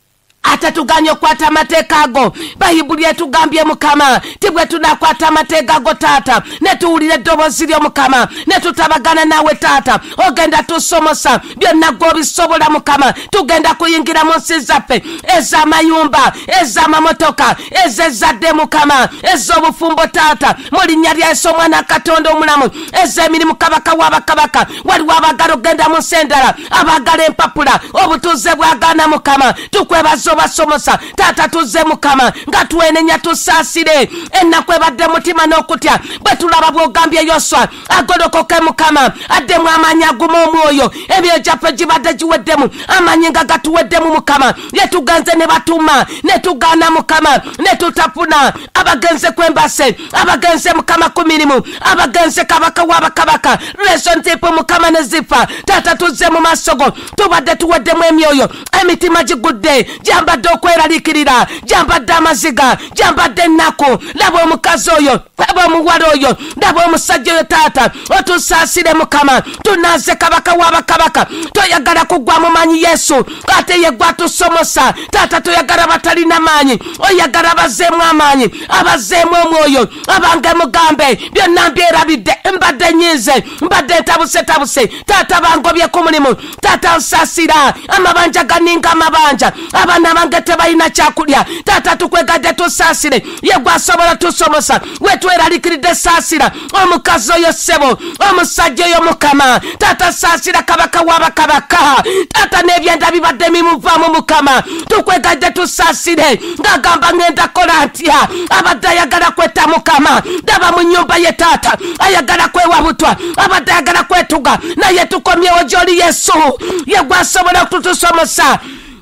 ate tuganye okwata amateeka ago Bayibuli etugambye Mukama, tibwe tunakwata amateeka ago taata ne tuwulira eddoboozi lyo Mukama, ne tutabagana naawe taata, ogenda tusomosa byonna gw'obisobola Mukama, tugenda kuyingira mu nsi zaffe ez'amayumba, ez'amamotoka, ez'ezzadde Mukama, ez'obufumbo taata, mu linnya lya Yesu omwana Katonda omulamu, ez'emirimu Kabaka w'Abakabaka, waliwo abagala ogenda mu nsi endala, abagala empapula, obutuuze bwagaana Mukama, tukwebaza obasomosa taata, tuzze Mukama nga tuwenenya tusaasire, ennaku ebadde mutima n'okutya, bwe tulaba bw'ogambye Yoswa agolokoke Mukama, addemu amaanyi aguma omwoyo, emyoyo gyaffe gibadde giweddemu, amaanyi nga gatuweddemu Mukama, ye tugenze ne batuma ne tugaana Mukama, ne tutafuna, abagenze kwembase, abagenze Mukama ku mirimu, abagenze Kabaka w'Abakabaka relationship Mukama ne zifa taata, tuzze mu maaso go, tubadde tuweddemu emyoyo, emitima gigudde, jambadde okweraliikirira, jambadde amaziga, jambadde ennaku, laba omukazi oyo, laba omuwala oyo, laba omusajja oyo taata, otusaasire Mukama, tunaaze Kabaka w'Abakabaka, toyagala kugwa mu maanyi Yesu, ate ye gwe atusomosa taata, toyagala batalina maanyi, oyagala abazeemu amaanyi, abazeemu omwoyo, abange mugambe byonna mbyerabidde, mbadde nyiize, mbadde ntabuse tabuse taata, bangobye ku mulimu taata, nsaasira amabanja ganinga amabanja, abaana bange tebalina kyakulya taata, tukwegadde tusaasire, ye gwe asobola tusomosa, wetweraliikiridde saasira omukazi oyo ssebo, omusajja oyo Mukama taata, saasira Kabaka w'Abakabaka taata, n'ebyenda bibadde bimuvaamu Mukama, tukwegadde tusaasire, ng'agamba ngenda kola ntya, abadde ayagala kwetta Mukama, daba mu nnyumba ye taata, ayagala kwewabutwa, abadde ayagala kwetuga, naye tukomyewo gy'oli Yesu, ye gwe asobola okutusomosa,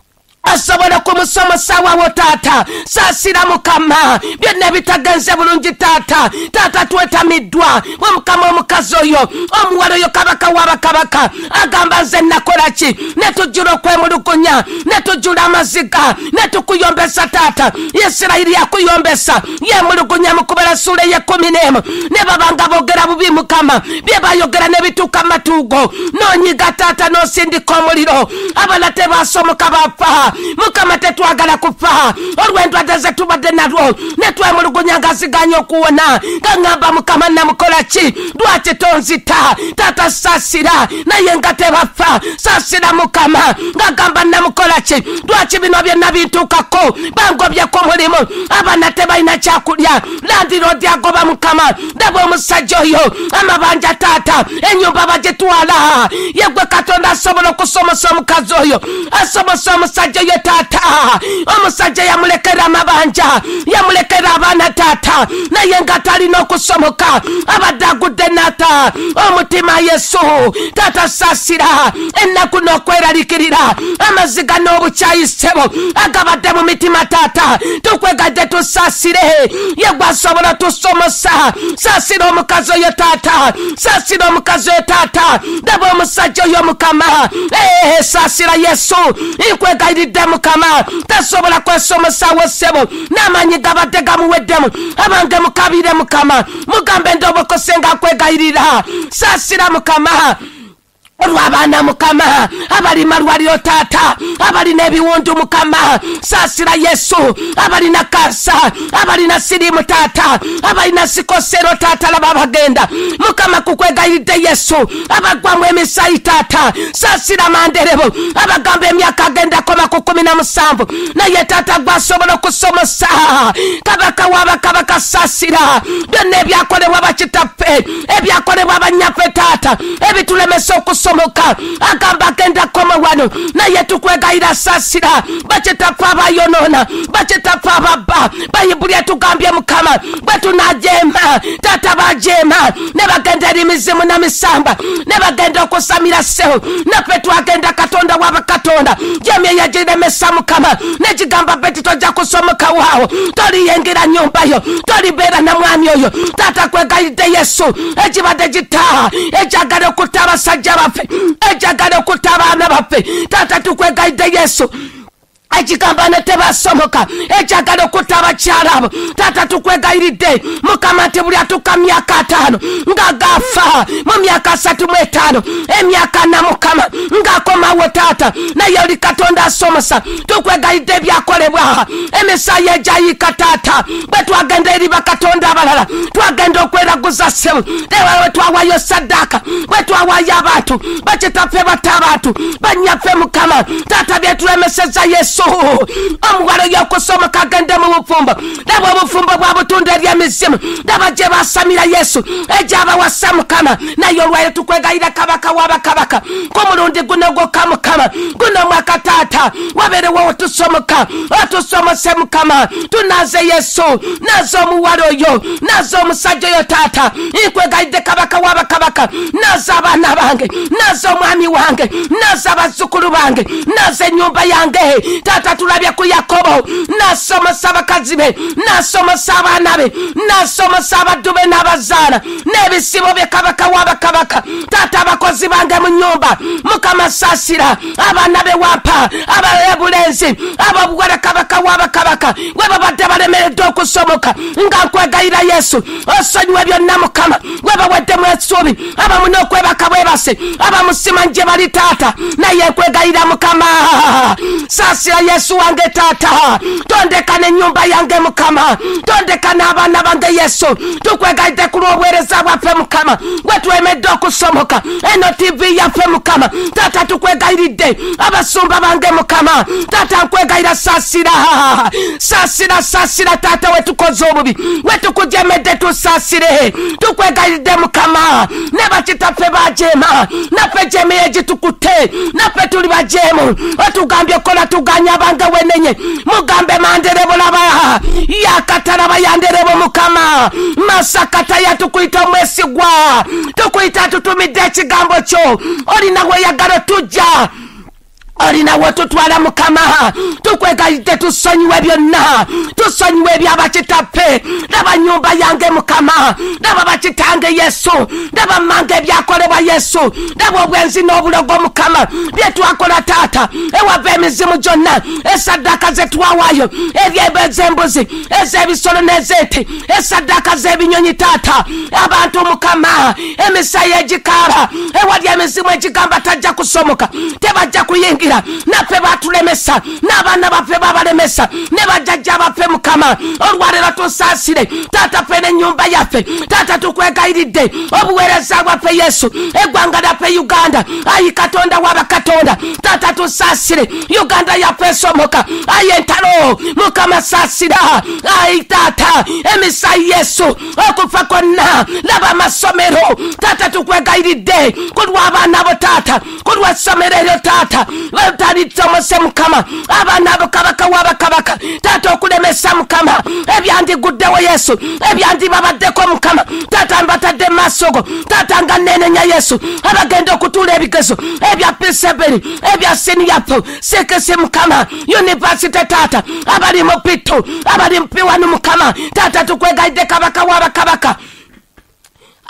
asobola kumusomosa wawo taata, saasira Mukama byonna bitagenze bulungi taata, taata twetamiddwa bwe Mukama, omukazi oyo omuwala oyo Kabaka w'Abakabaka agamba nze nakola ki, ne tujjula okwemulugunya, ne tujjula amaziga, ne tukuyombesa taata, Isirayiri yakuyombesa, yemulugunya mu Kubala ssuula y'ekkumi n'emu, ne babanga boogera bubi Mukama, bye bayogera ne bituuka matuugo, n'onyiga taata n'osindika omuliro, abala tebasomoka bafa Mukama, tetwagala kufa olw'endwadde ze tubadde nalwo, ne twemulugunya nga ziganya okuwona, nga ngamba Mukama namukola ki, lwaki tonzita taata, saasira naye nga tebafa, saasira Mukama, ng'agamba namukola ki, lwaki bino byonna bintuukako, bangobyeko omulimu, abaana tebalina kyakulya, landiroodi agoba Mukama, daba omusajja oyo amabanja taata, ennyumba bagitwala, ye gwe Katonda asobola okusomosa omukazi oyo, asomosa omusajja oyo taata, omusajja yamulekera amabanja, yamulekera abaana taata, naye nga talina okusomoka, abadde agudde naata, omutima Yesu taata, saasira ennaku n'okweraliikirira, amaziga n'obukyayi ssebo agabadde mu mitima taata, tukwegadde tusaasire, ye gwe asobola tusomosa, saasira omukazi oyo taata, saasira omukazi oyo taata, daba omusajja oyo Mukama, saasira Yesu, nkwegayiridde twegayidde mukama tasobola kwesomosawo ssebo n'amanyi gabadde gamuweddemu abange mukabire mukama mugambe ndobokose nga kwegayirira saasira mukama olw'abaana mukama abali malwaliro taata abalina ebiwundu mukama saasira yesu abalina kansa abalina sirimu taata abalina sikosero taata laba bagenda mukama kukwegayiridde yesu abagwamu emisayi taata saasira manderebo abagamba emyaka agenda koma ku kumi na musanvu naye taata gwasobola okusomosa kabaka wabakabaka saasira byonna ebyakolebwa bakitaffe ebyakolebwa abanyaffe taata ebitulemesa okusomoka agamba agenda koma wano naye tukwegayira saasira bakitaffe abayonona bakitaffe ababba bayibuli tugambye mukama bwe tunajema taata bajema ne bagenda eri mizimu na misamba ne bagenda okusamira seho naffe twagenda katonda wabakatonda jemye yagiremesa mukama negigamba beti tojja kusomoka waawo toliyengera nyumbayo tolibeera na mwami oyo taata kwegayidde yesu ekibadde gitaha ekyagala okutta abasajja baffe ejagala okutta abaana baffe taata tukwegayidde yesu ekigamba ne tebasomoka ekyagala okutta abakyala abo taata tukwegayiridde mukama nti buli atuka myaka ataano ng'agafa mu myaka asatu mu etaano emyaka na mukama ng'akomawo taata naye oli katonda asomosa tukwegayidde ebyakolebwa emisayi egyayika taata bwe twagenda eri bakatonda abalala twagenda okweraguza ssebo tewewe twawayo saddaaka bwe twawayo abantu bakitaffe batta abantu banyaffe mukama taata byetulemeseza yesu omuwala y'okusomoka agende mu bufumbo nabwe obufumbo bwa butunda ery'emizimu naba gye basamira yesu egyabawasa mukama naye olwayo tukwegayira kabaka w'abakabaka ku mulundi guno gwokka mukama guno mwaka taata wabeerewo otusomoka otusomose mukama tunaze yesu naze omuwala oyo naze omusajja oyo taata nkwegayidde kabaka w'abakabaka naze abaana bange naze omwami wange naze abazzukulu bange naze ennyumba yange taata tulabye ku yakobo nasomosa abakazi be nasomosa abaana be nasomosa abaddu be n'abazaana n'ebisibo bye kabaka w'abakabaka taata abakozi bange mu nnyumba mukama saasira abaana be wampa ababulenzi ababuwala kabaka w'abakabaka we babadde balemeredde okusomoka nga nkwegayira yesu osonyiwe byonna mukama we baweddemu essuubi abamu n'okwebaka bwebase abamusima nje bali taata naye nkwegayira mukama saasira yesu wange taata tondeka n'ennyumba yange mukama tondeka n'abaana bange yesu tukwegayidde ku lw'obuweereza bwaffe mukama we twemedde okusomoka eno tivi yaffe mukama taata tukwegayiridde abasumba bange mukama taata nkwegayira saasira saasira saasira taata we tukoze obubi we tukujemedde tusaasire tukwegayiridde mukama ne bakitaffe bajeema naffe jeema egitukutte naffe tuli bajeemu otugambye okola tuganya abange wenenye mugambe manderebo laba yakatalaba yanderebo mukama masakata yatukuyita omwesigwa tukuyita tutumidde ekigambo kyo olina weyagala tujja olina wetutwala mukama tukwegayidde tusonyiwe byonna tusonyiwe ebyabakitaffe laba nyumba yange mukama laba bakitange yesu laba mmange ebyakolebwa yesu laba obwenzi n'obulogo mukama byetwakola taata ewava emizimu gyonna esaddaaka zetwawayo ebyebezembuzi ez'ebisolo n'ezeeti esaddaaka z'ebinyonyi taata abantu mukama emisayi egikaaba ewali emizimu egigamba tajja kusomoka tebajja kuyingira naffe batulemesa n'abaana baffe babalemesa ne bajjajja baffe mukama olwaleero tusaasire taata ffe n'ennyumba yaffe taata tukwegayiridde obuweereza bwaffe yesu eggwanga lyaffe uganda ayi katonda w'abakatonda taata tusaasire uganda yaffe esomoka ayi entalo mukama saasira ayi taata emisayi yesu okufa konna laba amasomero taata tukwegayiridde ku lw'abaana bo taata ku lw'essomero eryo taata talitomose mukama abaana abo kabaka w'abakabaka taata okulemesa mukama ebyandiguddewo yesu ebyandibabaddeko mukama taata mbatadde maasogo taata nga nenenya yesu abagenda okutuula ebigezo ebya pisebeni ebya siniyapo sikisi mukama univasite taata abali mu pitu abali mpiwanu mukama taata tukwegayidde kabaka w'abakabaka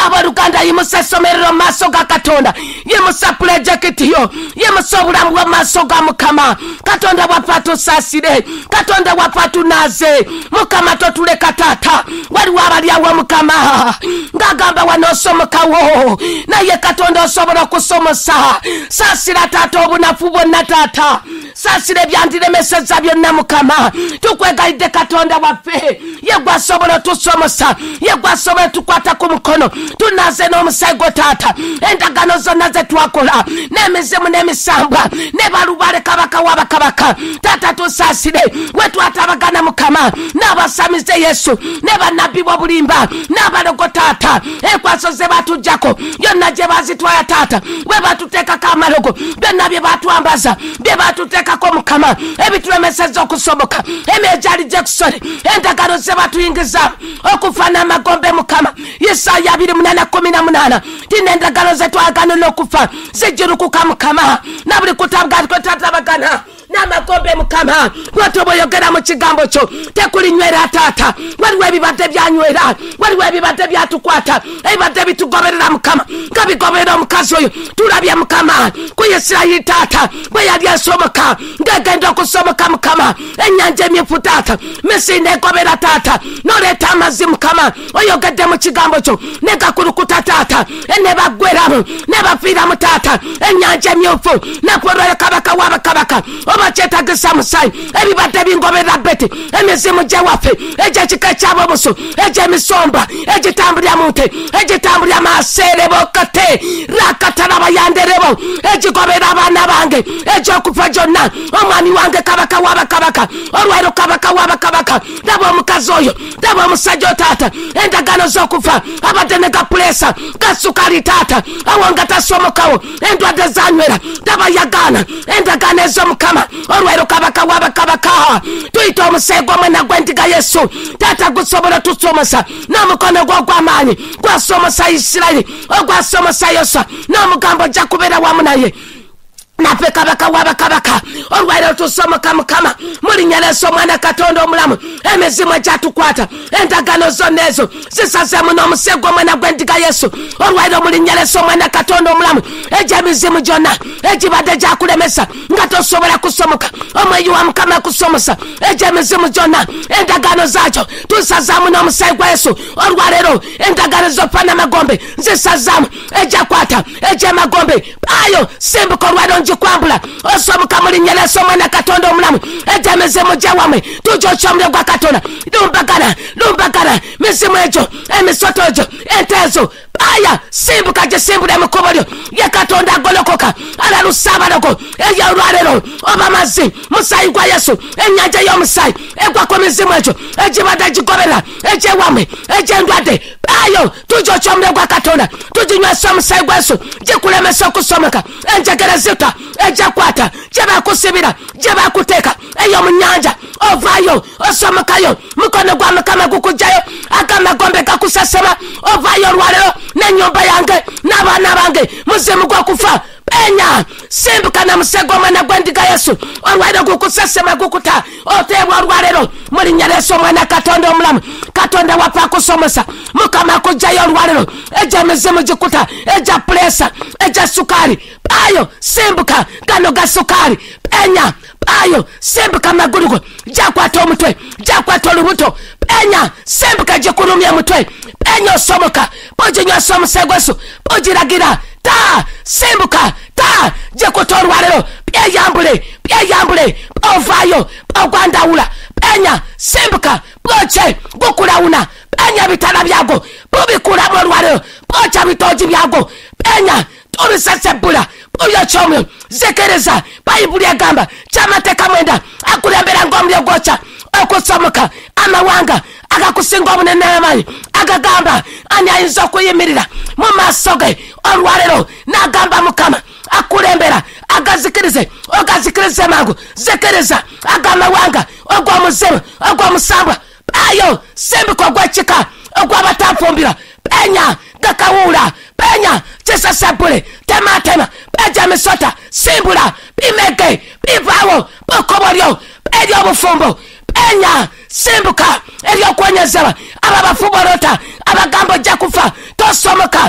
abaluganda yimusa somerero maso ga Katonda yimusa project yo yimusa obulamu bwa maso ga Mukama Katonda wapatu sasire Katonda wapatu naze Mukama totuleka tata waliwo abalyawo Mukama ngagamba wanosomokawo naye Katonda osobola okusomosa sasira tata obunafu bwonna tata sasire byandiremeseza byonna Mukama tukwegalidde Katonda waffe yegwa asobola tusomosa yegwa asobola tukwata ku mukono tunaze n'omusego tata endagano zonna ze twakola n'emizimu n'emisambwa ne balubale kabaka wabakabaka tata tusasire we twatabagana Mukama n'abasamize Yesu ne bannabbi b'obulimba n'abalogo tata enkwaso ze batujjako yonna gye bazitwala tata we batuteekako amalogo byonna bye batwambaza bye batuteekako Mukama ebitulemeseza okusoboka emyejali Jackson endagano ze batuyingiza okufa n'amagombe Mukama Yesaya abiri munana kumi na munana tine endagano ze twaganira okufa zijirukuka Mukama na buli kutabwa tutatabagana n'amagombe Mukama bw'otoboyogera mu kigambo kyo tekulinywera tata waliwo ebibadde byanywera waliwo ebibadde byatukwata ebibadde bitugoberera Mukama nga bigoberera omukazi oyo tulabye Mukama ku Isirayiri tata bwe yali esomoka ng'egenda okusomoka Mukama ennyanja emyufu tata Misiri n'egobera tata n'oleeta amazzi Mukama oyogedde mu kigambo kyo ne gakulukuta tata ne baggweramu ne bafiiramu tata ennyanja emyufu n'akwolwera kabaka w'abakabaka bakyetagisa musayi ebibadde bingoberera beti emizimu gye waffe egyekika ky'abobusu egy'emisomba egitambulira mu nte egitambulira maaseere bokate rakatalaba yanderebo egigoberera abaana bange egy'okufa gyonna omwami wange kabaka w'abakabaka olwairo kabaka w'abakabaka ndaba omukazi oyo ndaba omusajja otaata endagano z'okufa abadde ne gapulesa gasukali taata awo nga tasomokawo endwadde zanywera ndaba yagaana endagano ez'Omukama olwairo kabaka w'abakabaka tuyita omusego omwena gw'endiga Yesu tata gusobola tusomosa n'omukono gwo ogw'amaanyi gwasomosa Isirayiri ogwasomosa Yoswa n'omugambo ojja kubeera wamu naye nafe kabaka w'abakabaka olwairo tusomoka Mukama mulinnya Yesu omwana Katonda omulamu emizimu egyatukwata endagano zonna ezo zisazeemu n'omusego omwena gw'endiga Yesu olwairo mulinnya Yesu omwana Katonda omulamu egy'emizimu gyonna egibadde gyakulemesa nga tosobola kusomoka omweyi wa Mukama kusomosa egy'emizimu gyonna endagano zaakyo tusazaamu n'omusaayi gwa Yesu olwaleero endagano z'ofa n'amagombe zisazaamu egyakwata egy'amagombe ayo simbuka olwairo njikwambula osomoka mulinnya Yesu omwana Katonda omulamu egy'emizimu gyewamwe tujja okyomuliro gwa Katonda lumbagana lumbagana mizimu egyo emisoto egyo ente ezo aya simbuka gisimbule mu kkubo lyo ye Katonda agolokoka alalusa abalogo ebyolwaleero oba mazzi musaayi gwa Yesu ennyanja y'omusaayi egwa ku mizimu egyo egibadde gigoberera egyewamwe egy'endwadde ayo tujja okyomuliro gwa Katonda tuginywesa omusaayi gwa Yesu gikulemesa okusomoka enjegere zita egyakwata gye bakusibira gye bakuteeka eyo mu nnyanja ovaayo osomokayo mukono gwa Mukama gukugjayo agamagombe gakusesema ovaayo olwaleero n'ennyumba yange n'abaana bange muzimu gw'okufa penya simbuka na musego omwana gw'endiga Yesu olwaleero gukusesema gukuta oteebwa olwaleero mulinnya Yesu omwana Katonda omulamu Katonda waffe akusomosa Mukama akugjayo olwaleero egy'emizimu gikuta egya pulesa egya sukaali ayo simbuka gano ga sukaali penya ayo simbuka magulu go jakwata omutwe jakwata olubuto penya simbuka gikulumya omutwe penya osomoka boginywesa omusego Yesu bogiragira ta simbuka ta gikuta olwaleero byeyambule byeyambule ovaayo ogwandawula penya simbuka bwoce gukulawuna penya bitala byago bubikulamu olwaleero bwoca bitoogi byago penya tubisesebula bulyo kyomuliro zekereza bayibuli egamba kyamateeka mwenda akulembera ng'omuliro gwoca okusomoka amawanga agakusinga obunene n'amaanyi agagamba ani ayinza okuyimirira mu maaso ge olwaleero n'agamba Mukama akulembera agazikirize ogazikirize mangu zekereza agamawanga ogw'omuzimu ogw'omusambwa ayo simbuka ogw'ekika ogw'abatafumbira penya gakawuula penya kisesebule tematema peja misota simbula bimege bivaawo bukobolyo ery'obufumbo penya simbuka ery'okwenyezebwa aba bafubolota abagambo ojja kufa tosomoka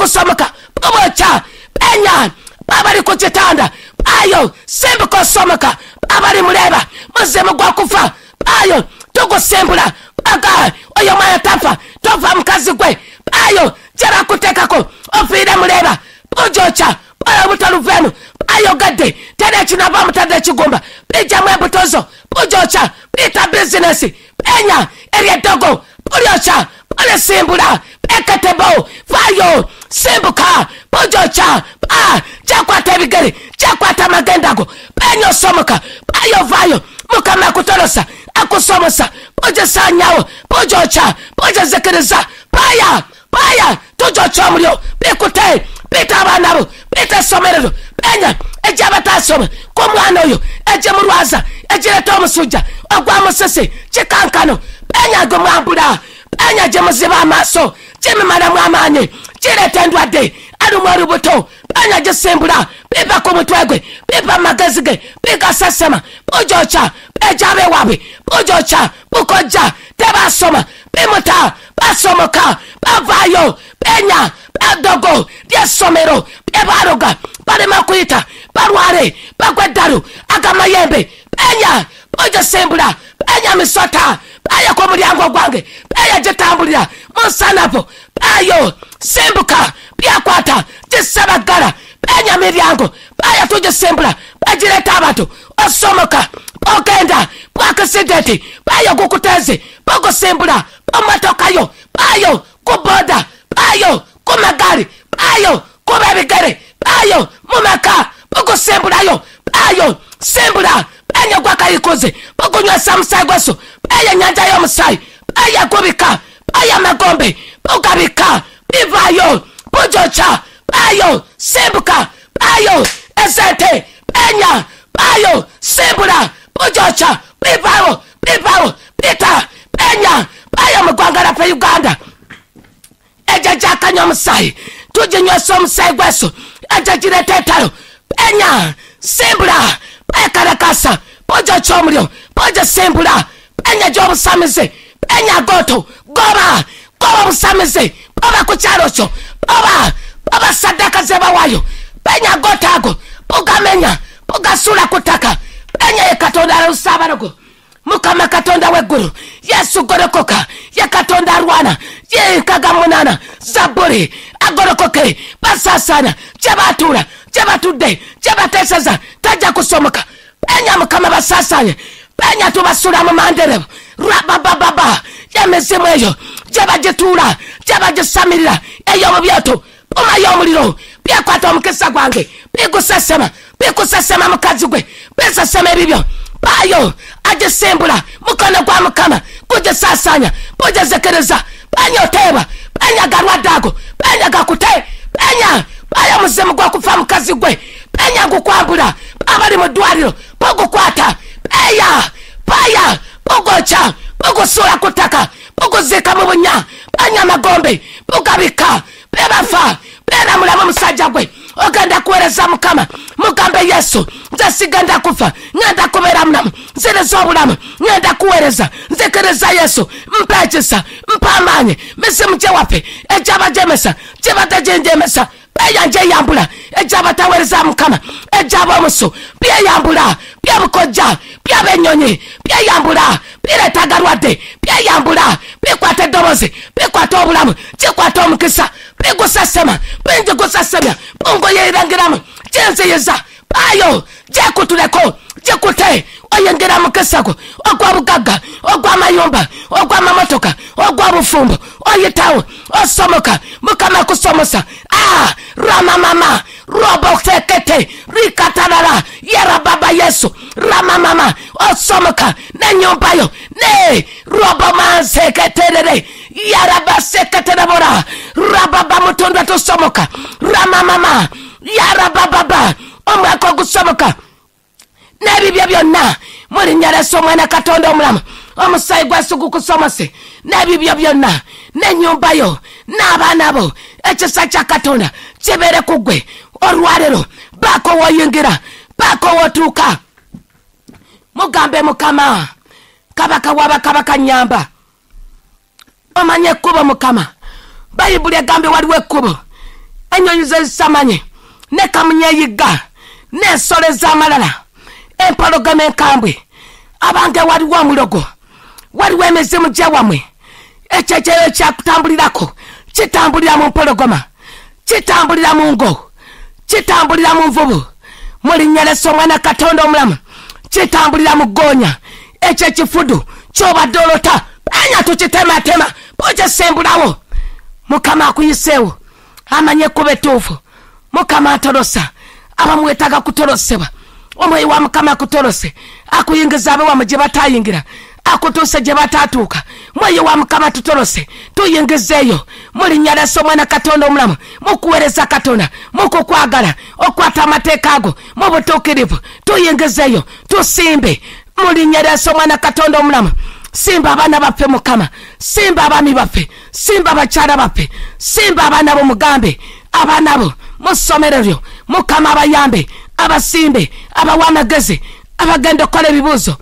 kusomoka bubocha penya babali ku kitanda ayo simbuka osomoka babali muleba muzimu gwa kufa ayo tugusembula aga oyo mwana tafa tova mukazi gwe ayo jara kutekako ofire muleba bujocha bala butaluvenu ayo gadde tene kinava mutadde kigumba bija mwebutozo bujocha bita business penya eryedogo bulyocha bale simbula ekatebo fayo simbuka bujocha ah jakwata bigere jakwata magendago penyo somoka ayo vayo mukama kutolosa akusomosa buje sanyawo bujocha buje zekereza paya paya tujocha mulyo bikute bita banabo bita somerero penya ejabata soma ko mwana oyo eje murwaza ejire to musuja ogwa musese chikankano penya go mwambula penya je muziba amaso jimi mara mwamanye jire tendwa de arumwaru buto penya je sembula biba ko mutwegwe biba magazige biga sasema bujocha ejabe wabe bujocha bukoja teba soma bimuta basomoka bavayo penya badogo dia somero ebaroga bale makuita barware bagwedaru agamayembe penya boja sembula penya misota penya ko mulyango gwange penya jetambulira musanapo ayo sembuka byakwata jesabagara penya miryango penya tuje sembula bajireta abantu osomoka ogenda bwakasideti bayo kukuteze bogo sembula omatokayo bayo kuboda bayo kumagari bayo kubebigere bayo mumaka bogo sembulayo bayo sembula penya gwakayikoze bogo nywa samsagwaso penya nyanja yo musai penya kubika penya magombe bogabika bivayo bujocha bayo sembuka bayo esete penya bayo sembula bujocha bivayo bivayo bita penya bayo mugwangara pe Uganda eja jakanya musai tuje nywa somsai gweso eja jiretetaro penya sembula pekarakasa bojo chomulyo bojo sembula penya jobu samize penya goto goba goba busamize boba kucharocho boba boba sadaka zeba wayo penya gotago bugamenya bugasula kutaka penya ekatonda rusabarogo mukama katonda weguru Yesu gorokoka ya katonda rwana ye kagamunana zaburi agorokoke basasana jabatura jabatude jabatesaza taja kusomoka penya mukama basasanye penya tubasura mu mandere rabababa yamezemo eyo jabajetura jabajesamirira eyo mubyato uma yomuliro byakwata omukesa gwange bigusasema bigusasema mukazi gwe besasema bibyo bayo aje sembula mukana kwa mukama kuje sasanya kuje zekereza penya oteba penya garwadago penya gakute penya bayo muzimu gwa kufa mukazi gwe penya gukwambula abali mu dwariro bogukwata peya paya bogocha bogusura kutaka boguzeka mu bunya penya magombe bogabika bebafa bera mulama musajja gwe oganda kuwereza mukama mugambe Yesu nze siganda kufa ngenda kubera mnamu zile zobulamu ngenda kuwereza nzekereza Yesu mpechesa mpamanye misimu jewape ejaba jemesa jebata jenjemesa peya nje yambula ejaba tawereza mukama ejaba musu pia yambula pia bukoja pia benyonyi pia yambula pia tagarwade pia yambula pia kwate dobozi pia kwate obulamu chikwate omukisa pia gusasema pia gusasema bungo yeirangiramu jenze yeza bayo jekutuleko jekute oyengera mukesako ogwa bugaga ogwa mayomba ogwa mamotoka ogwa bufumbo oyitawo osomoka mukama kusomosa ah rama mama robo sekete rikatarara yera baba Yesu rama mama osomoka na nyombayo ne robo manseketerere yera baseketera bora rababa mutonda to somoka rama mama yera baba omwako gusomoka nebibyo byonna muri nyareso mwana katonda omulama omusai gwasuku kusomose nebibyo byonna nenyumba yo n'abaana bo ekisa kya katonda kibere kugwe olwalero bako woyingira bako wotuuka mugambe mukama kabaka waba kabaka nyamba omanye ekkubo mukama bayibuli egambe waliwo ekkubo enyonyi z'ezisamanye ne kamunyeyiga n'ensolo ez'amalala empologoma enkambwe abange waliwo omulogo waliwo emizimu gyewamwe ekyekyeyo kyakutambulirako kitambulira mu mpologoma kitambulira mu ngo kitambulira mu nvubu mulinyeresa omwana Katonda omulamu kitambulira mu goonya ekyo ekifudu kyobadde olota banya tukitematema bukisembulawo Mukama akuyiseewo amanye ekkubo ettuufu Mukama atolosa abamwetaaga kutolosebwa omwoyo wa Mukama akutolose akuyingiza abewamu gye batayingira akutuuse gye batatuuka mwoyo wa Mukama tutolose tuyingizeeyo mulinyeresa omwana Katonda omulamu mukuweereza Katonda mukukwagala okwata amateeka ago mu butuukirivu tuyingizeeyo tusimbe mulinyeresa omwana Katonda omulamu simba abaana baffe Mukama simba abaami baffe simba abakyala baffe simba abaana bo mugambe abaana bo mu ssomero lyo Mukama abayambe abasimbe abawanagezi abagenda okukola ebibuuzo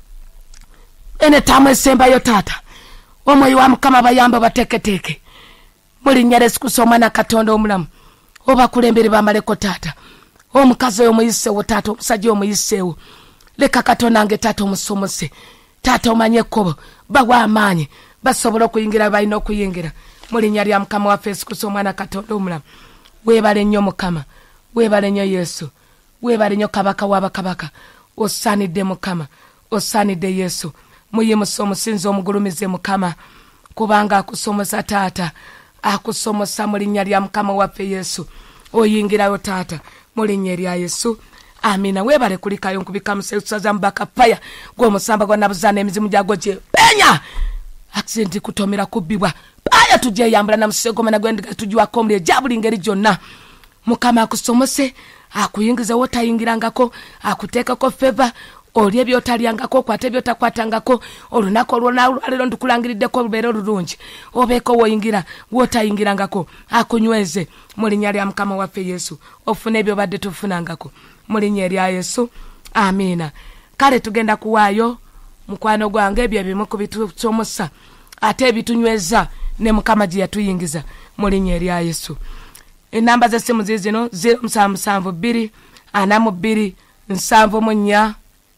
ene taamu esembayo taata omwoyo wa Mukama abayambe bateeketeeke mulinyeresa kusa omwana Katonda omulamu obakulembere bamaleko taata omukazi oyo omuyiseewo taata omusajja omuyiseewo leka Katonda nge taata omusomose taata omanye ekkubo bawa amaanyi basobola okuyingira balina okuyingira mulinnya lya Mukama waffe Yesu Kristo omwana Katonda omulamu weebale nnyo Mukama weebale nnyo Yesu weebale nnyo kabaka w'abakabaka osaanidde Mukama osaanidde Yesu muyimusa omusinzi omugulumize Mukama kubanga akusomosa taata akusomosa mulinnya lya Mukama waffe Yesu oyingirayo taata mulinnya lya Yesu amina weebale kulikayo nkubika musaza mbaka paya gw'omusamba gwa nabuzana emizimu gyago gye benya accident kutomera kubbibwa paya tujje yambula na musego mana gwendiga tujwa komle jabuli ngeri jonna Mukama akusomose akuyingiza wotayingirangako akuteeka ko favor olye byotalyangako kwate byotakwatangako olunako olwalero ndukulangiridde ko lubero lulungi obeeko woyingira wotayingirangako akunyweze mulinnya lya Mukama waffe Yesu ofune ebyo badde tufunangako mulinnya lya Yesu amina kale tugenda kuwaayo mukwano gwange ebyo bimu ku bitusomosa ate bitunyweza ne Mukama gye yatuyingiza mulinnya lya Yesu enamba z'essimu zizino zero musanvu musanvu bbiri ana mu bbiri nsanvu mu nnya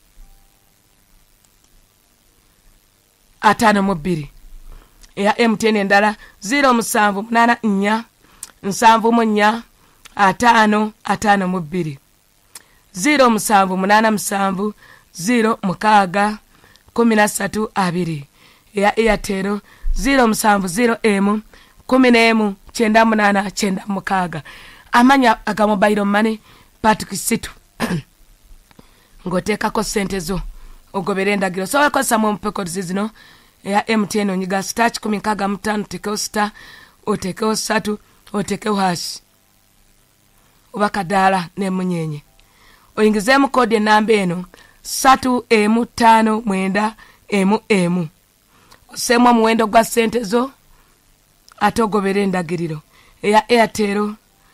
atano mu bbiri eya M T N endala zero musanvu munana nnya nsanvu mu nnya atano atano mu bbiri zero musanvu munana musanvu zero mukaaga kumi na ssatu abiri eya Airtel zero musanvu zero M kumi n'emu kyenda munana kyenda mukaaga amanya aga mobile money Patrick Situ ngoteekako ssente zo ogobera endagiro so wakosa mu mpeko zizino eya M T N onyiga star kumi nkaaga mu ttaano oteekeo star oteekeo ssatu oteekeo hash oba kadaala n'emunyenye oyingizeemu kode enamba eno ssatu emu ttaano mwenda emu emu oseemu omuwendo gwa ssente zo ate ogobera endagiriro eya Airtel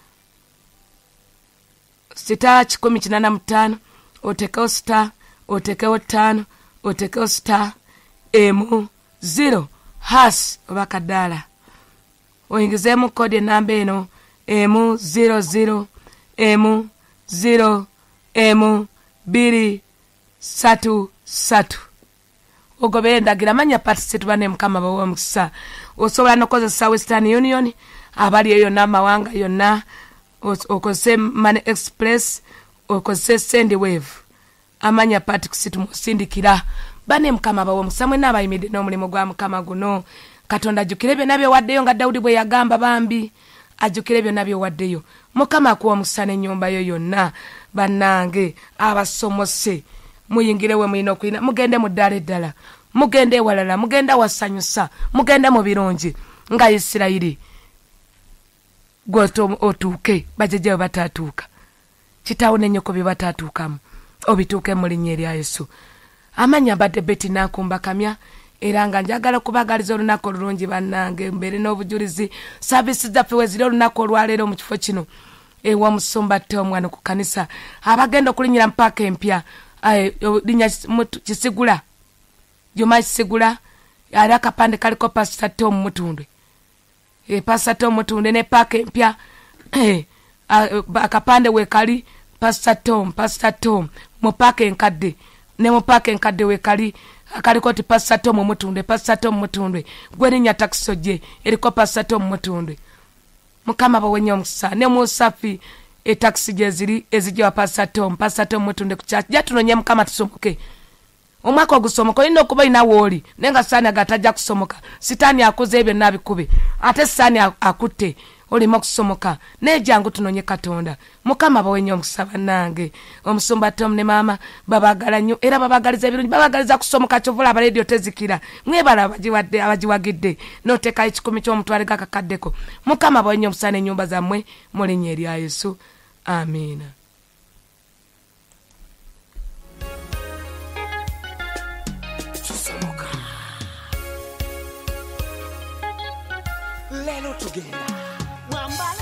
star kikumi kinana mu ttaano oteekeo star oteekeo ttaano oteekeo star emu zero hash oba kadaala oyingizeemu kode enamba eno emu zero zero emu zero emu biri satu satu ogobera endagira manya participate bane Mukama bawo omukisa osobola nokozesa Western Union abali eyo n'amawanga yonna okozese Money Express okozese Sendwave amanya participate musindikira bane Mukama bawo omukisa mwe n'abayimidde n'omulimu gwa Mukama guno Katonda ajukire bye nabyo waddeyo nga Daudi bwe yagamba bambi ajukire bye nabyo waddeyo Mukama akuwa omukisa n'ennyumba yo yonna bannange abasomose muyingire we mulina okulina mugende mu ddala eddala mugende ewalala mugende wasanyusa mugende mu birungi nga Isirayiri gwoto otuuke bajejewe batatuuka kitaawo n'ennyoko bye batatuukamu obituuke mu linnya erya Yesu amanya badde beti nakumba kamya era nga njagala kubagaliza olunaku olulungi bannange mbere n'obujulizi saavisi zaffe weziri olunaku olwaleero mu kifo kino ewa musumba Tom ku kanisa abagenda okulinyira mpaka empya linya kisigula Juma Kisigula ali akapande kaliko Pastor Tom Mutundwe e Pastor Tom Mutundwe ne paka empya eh akapande wekali Pastor Tom Pastor Tom mupake enkadde ne mupake enkadde wekali akaliko ti Pastor Tom Mutundwe Pastor Tom Mutundwe gwerinya takisoje eriko Pastor Tom Mutundwe mukama bawenye omusa ne musafi e taxi jeziri ezijwa Pastor Tom Pastor Tom Mutundwe kuchacha jatunonye mukama tusomoke omwaka ogusomoka ino kuba ina woli nenga sani agatajja kusomoka sitani akoze ebe nabikube ate sani akutte oli makusomoka nejangu tunonye Katonda mukama bawenye omusaba nange omusumba Tom ne mama babagala nnyo era babagaliza ebirungi babagaliza kusomoka kyovula aba radio tezikira mwebala abajiwadde abajiwagidde noteka ekikumi ky'omutwale gakakaddeko mukama bawenye omusana ennyumba zammwe mu linnya erya Yesu amina. Lelo tugenda wambala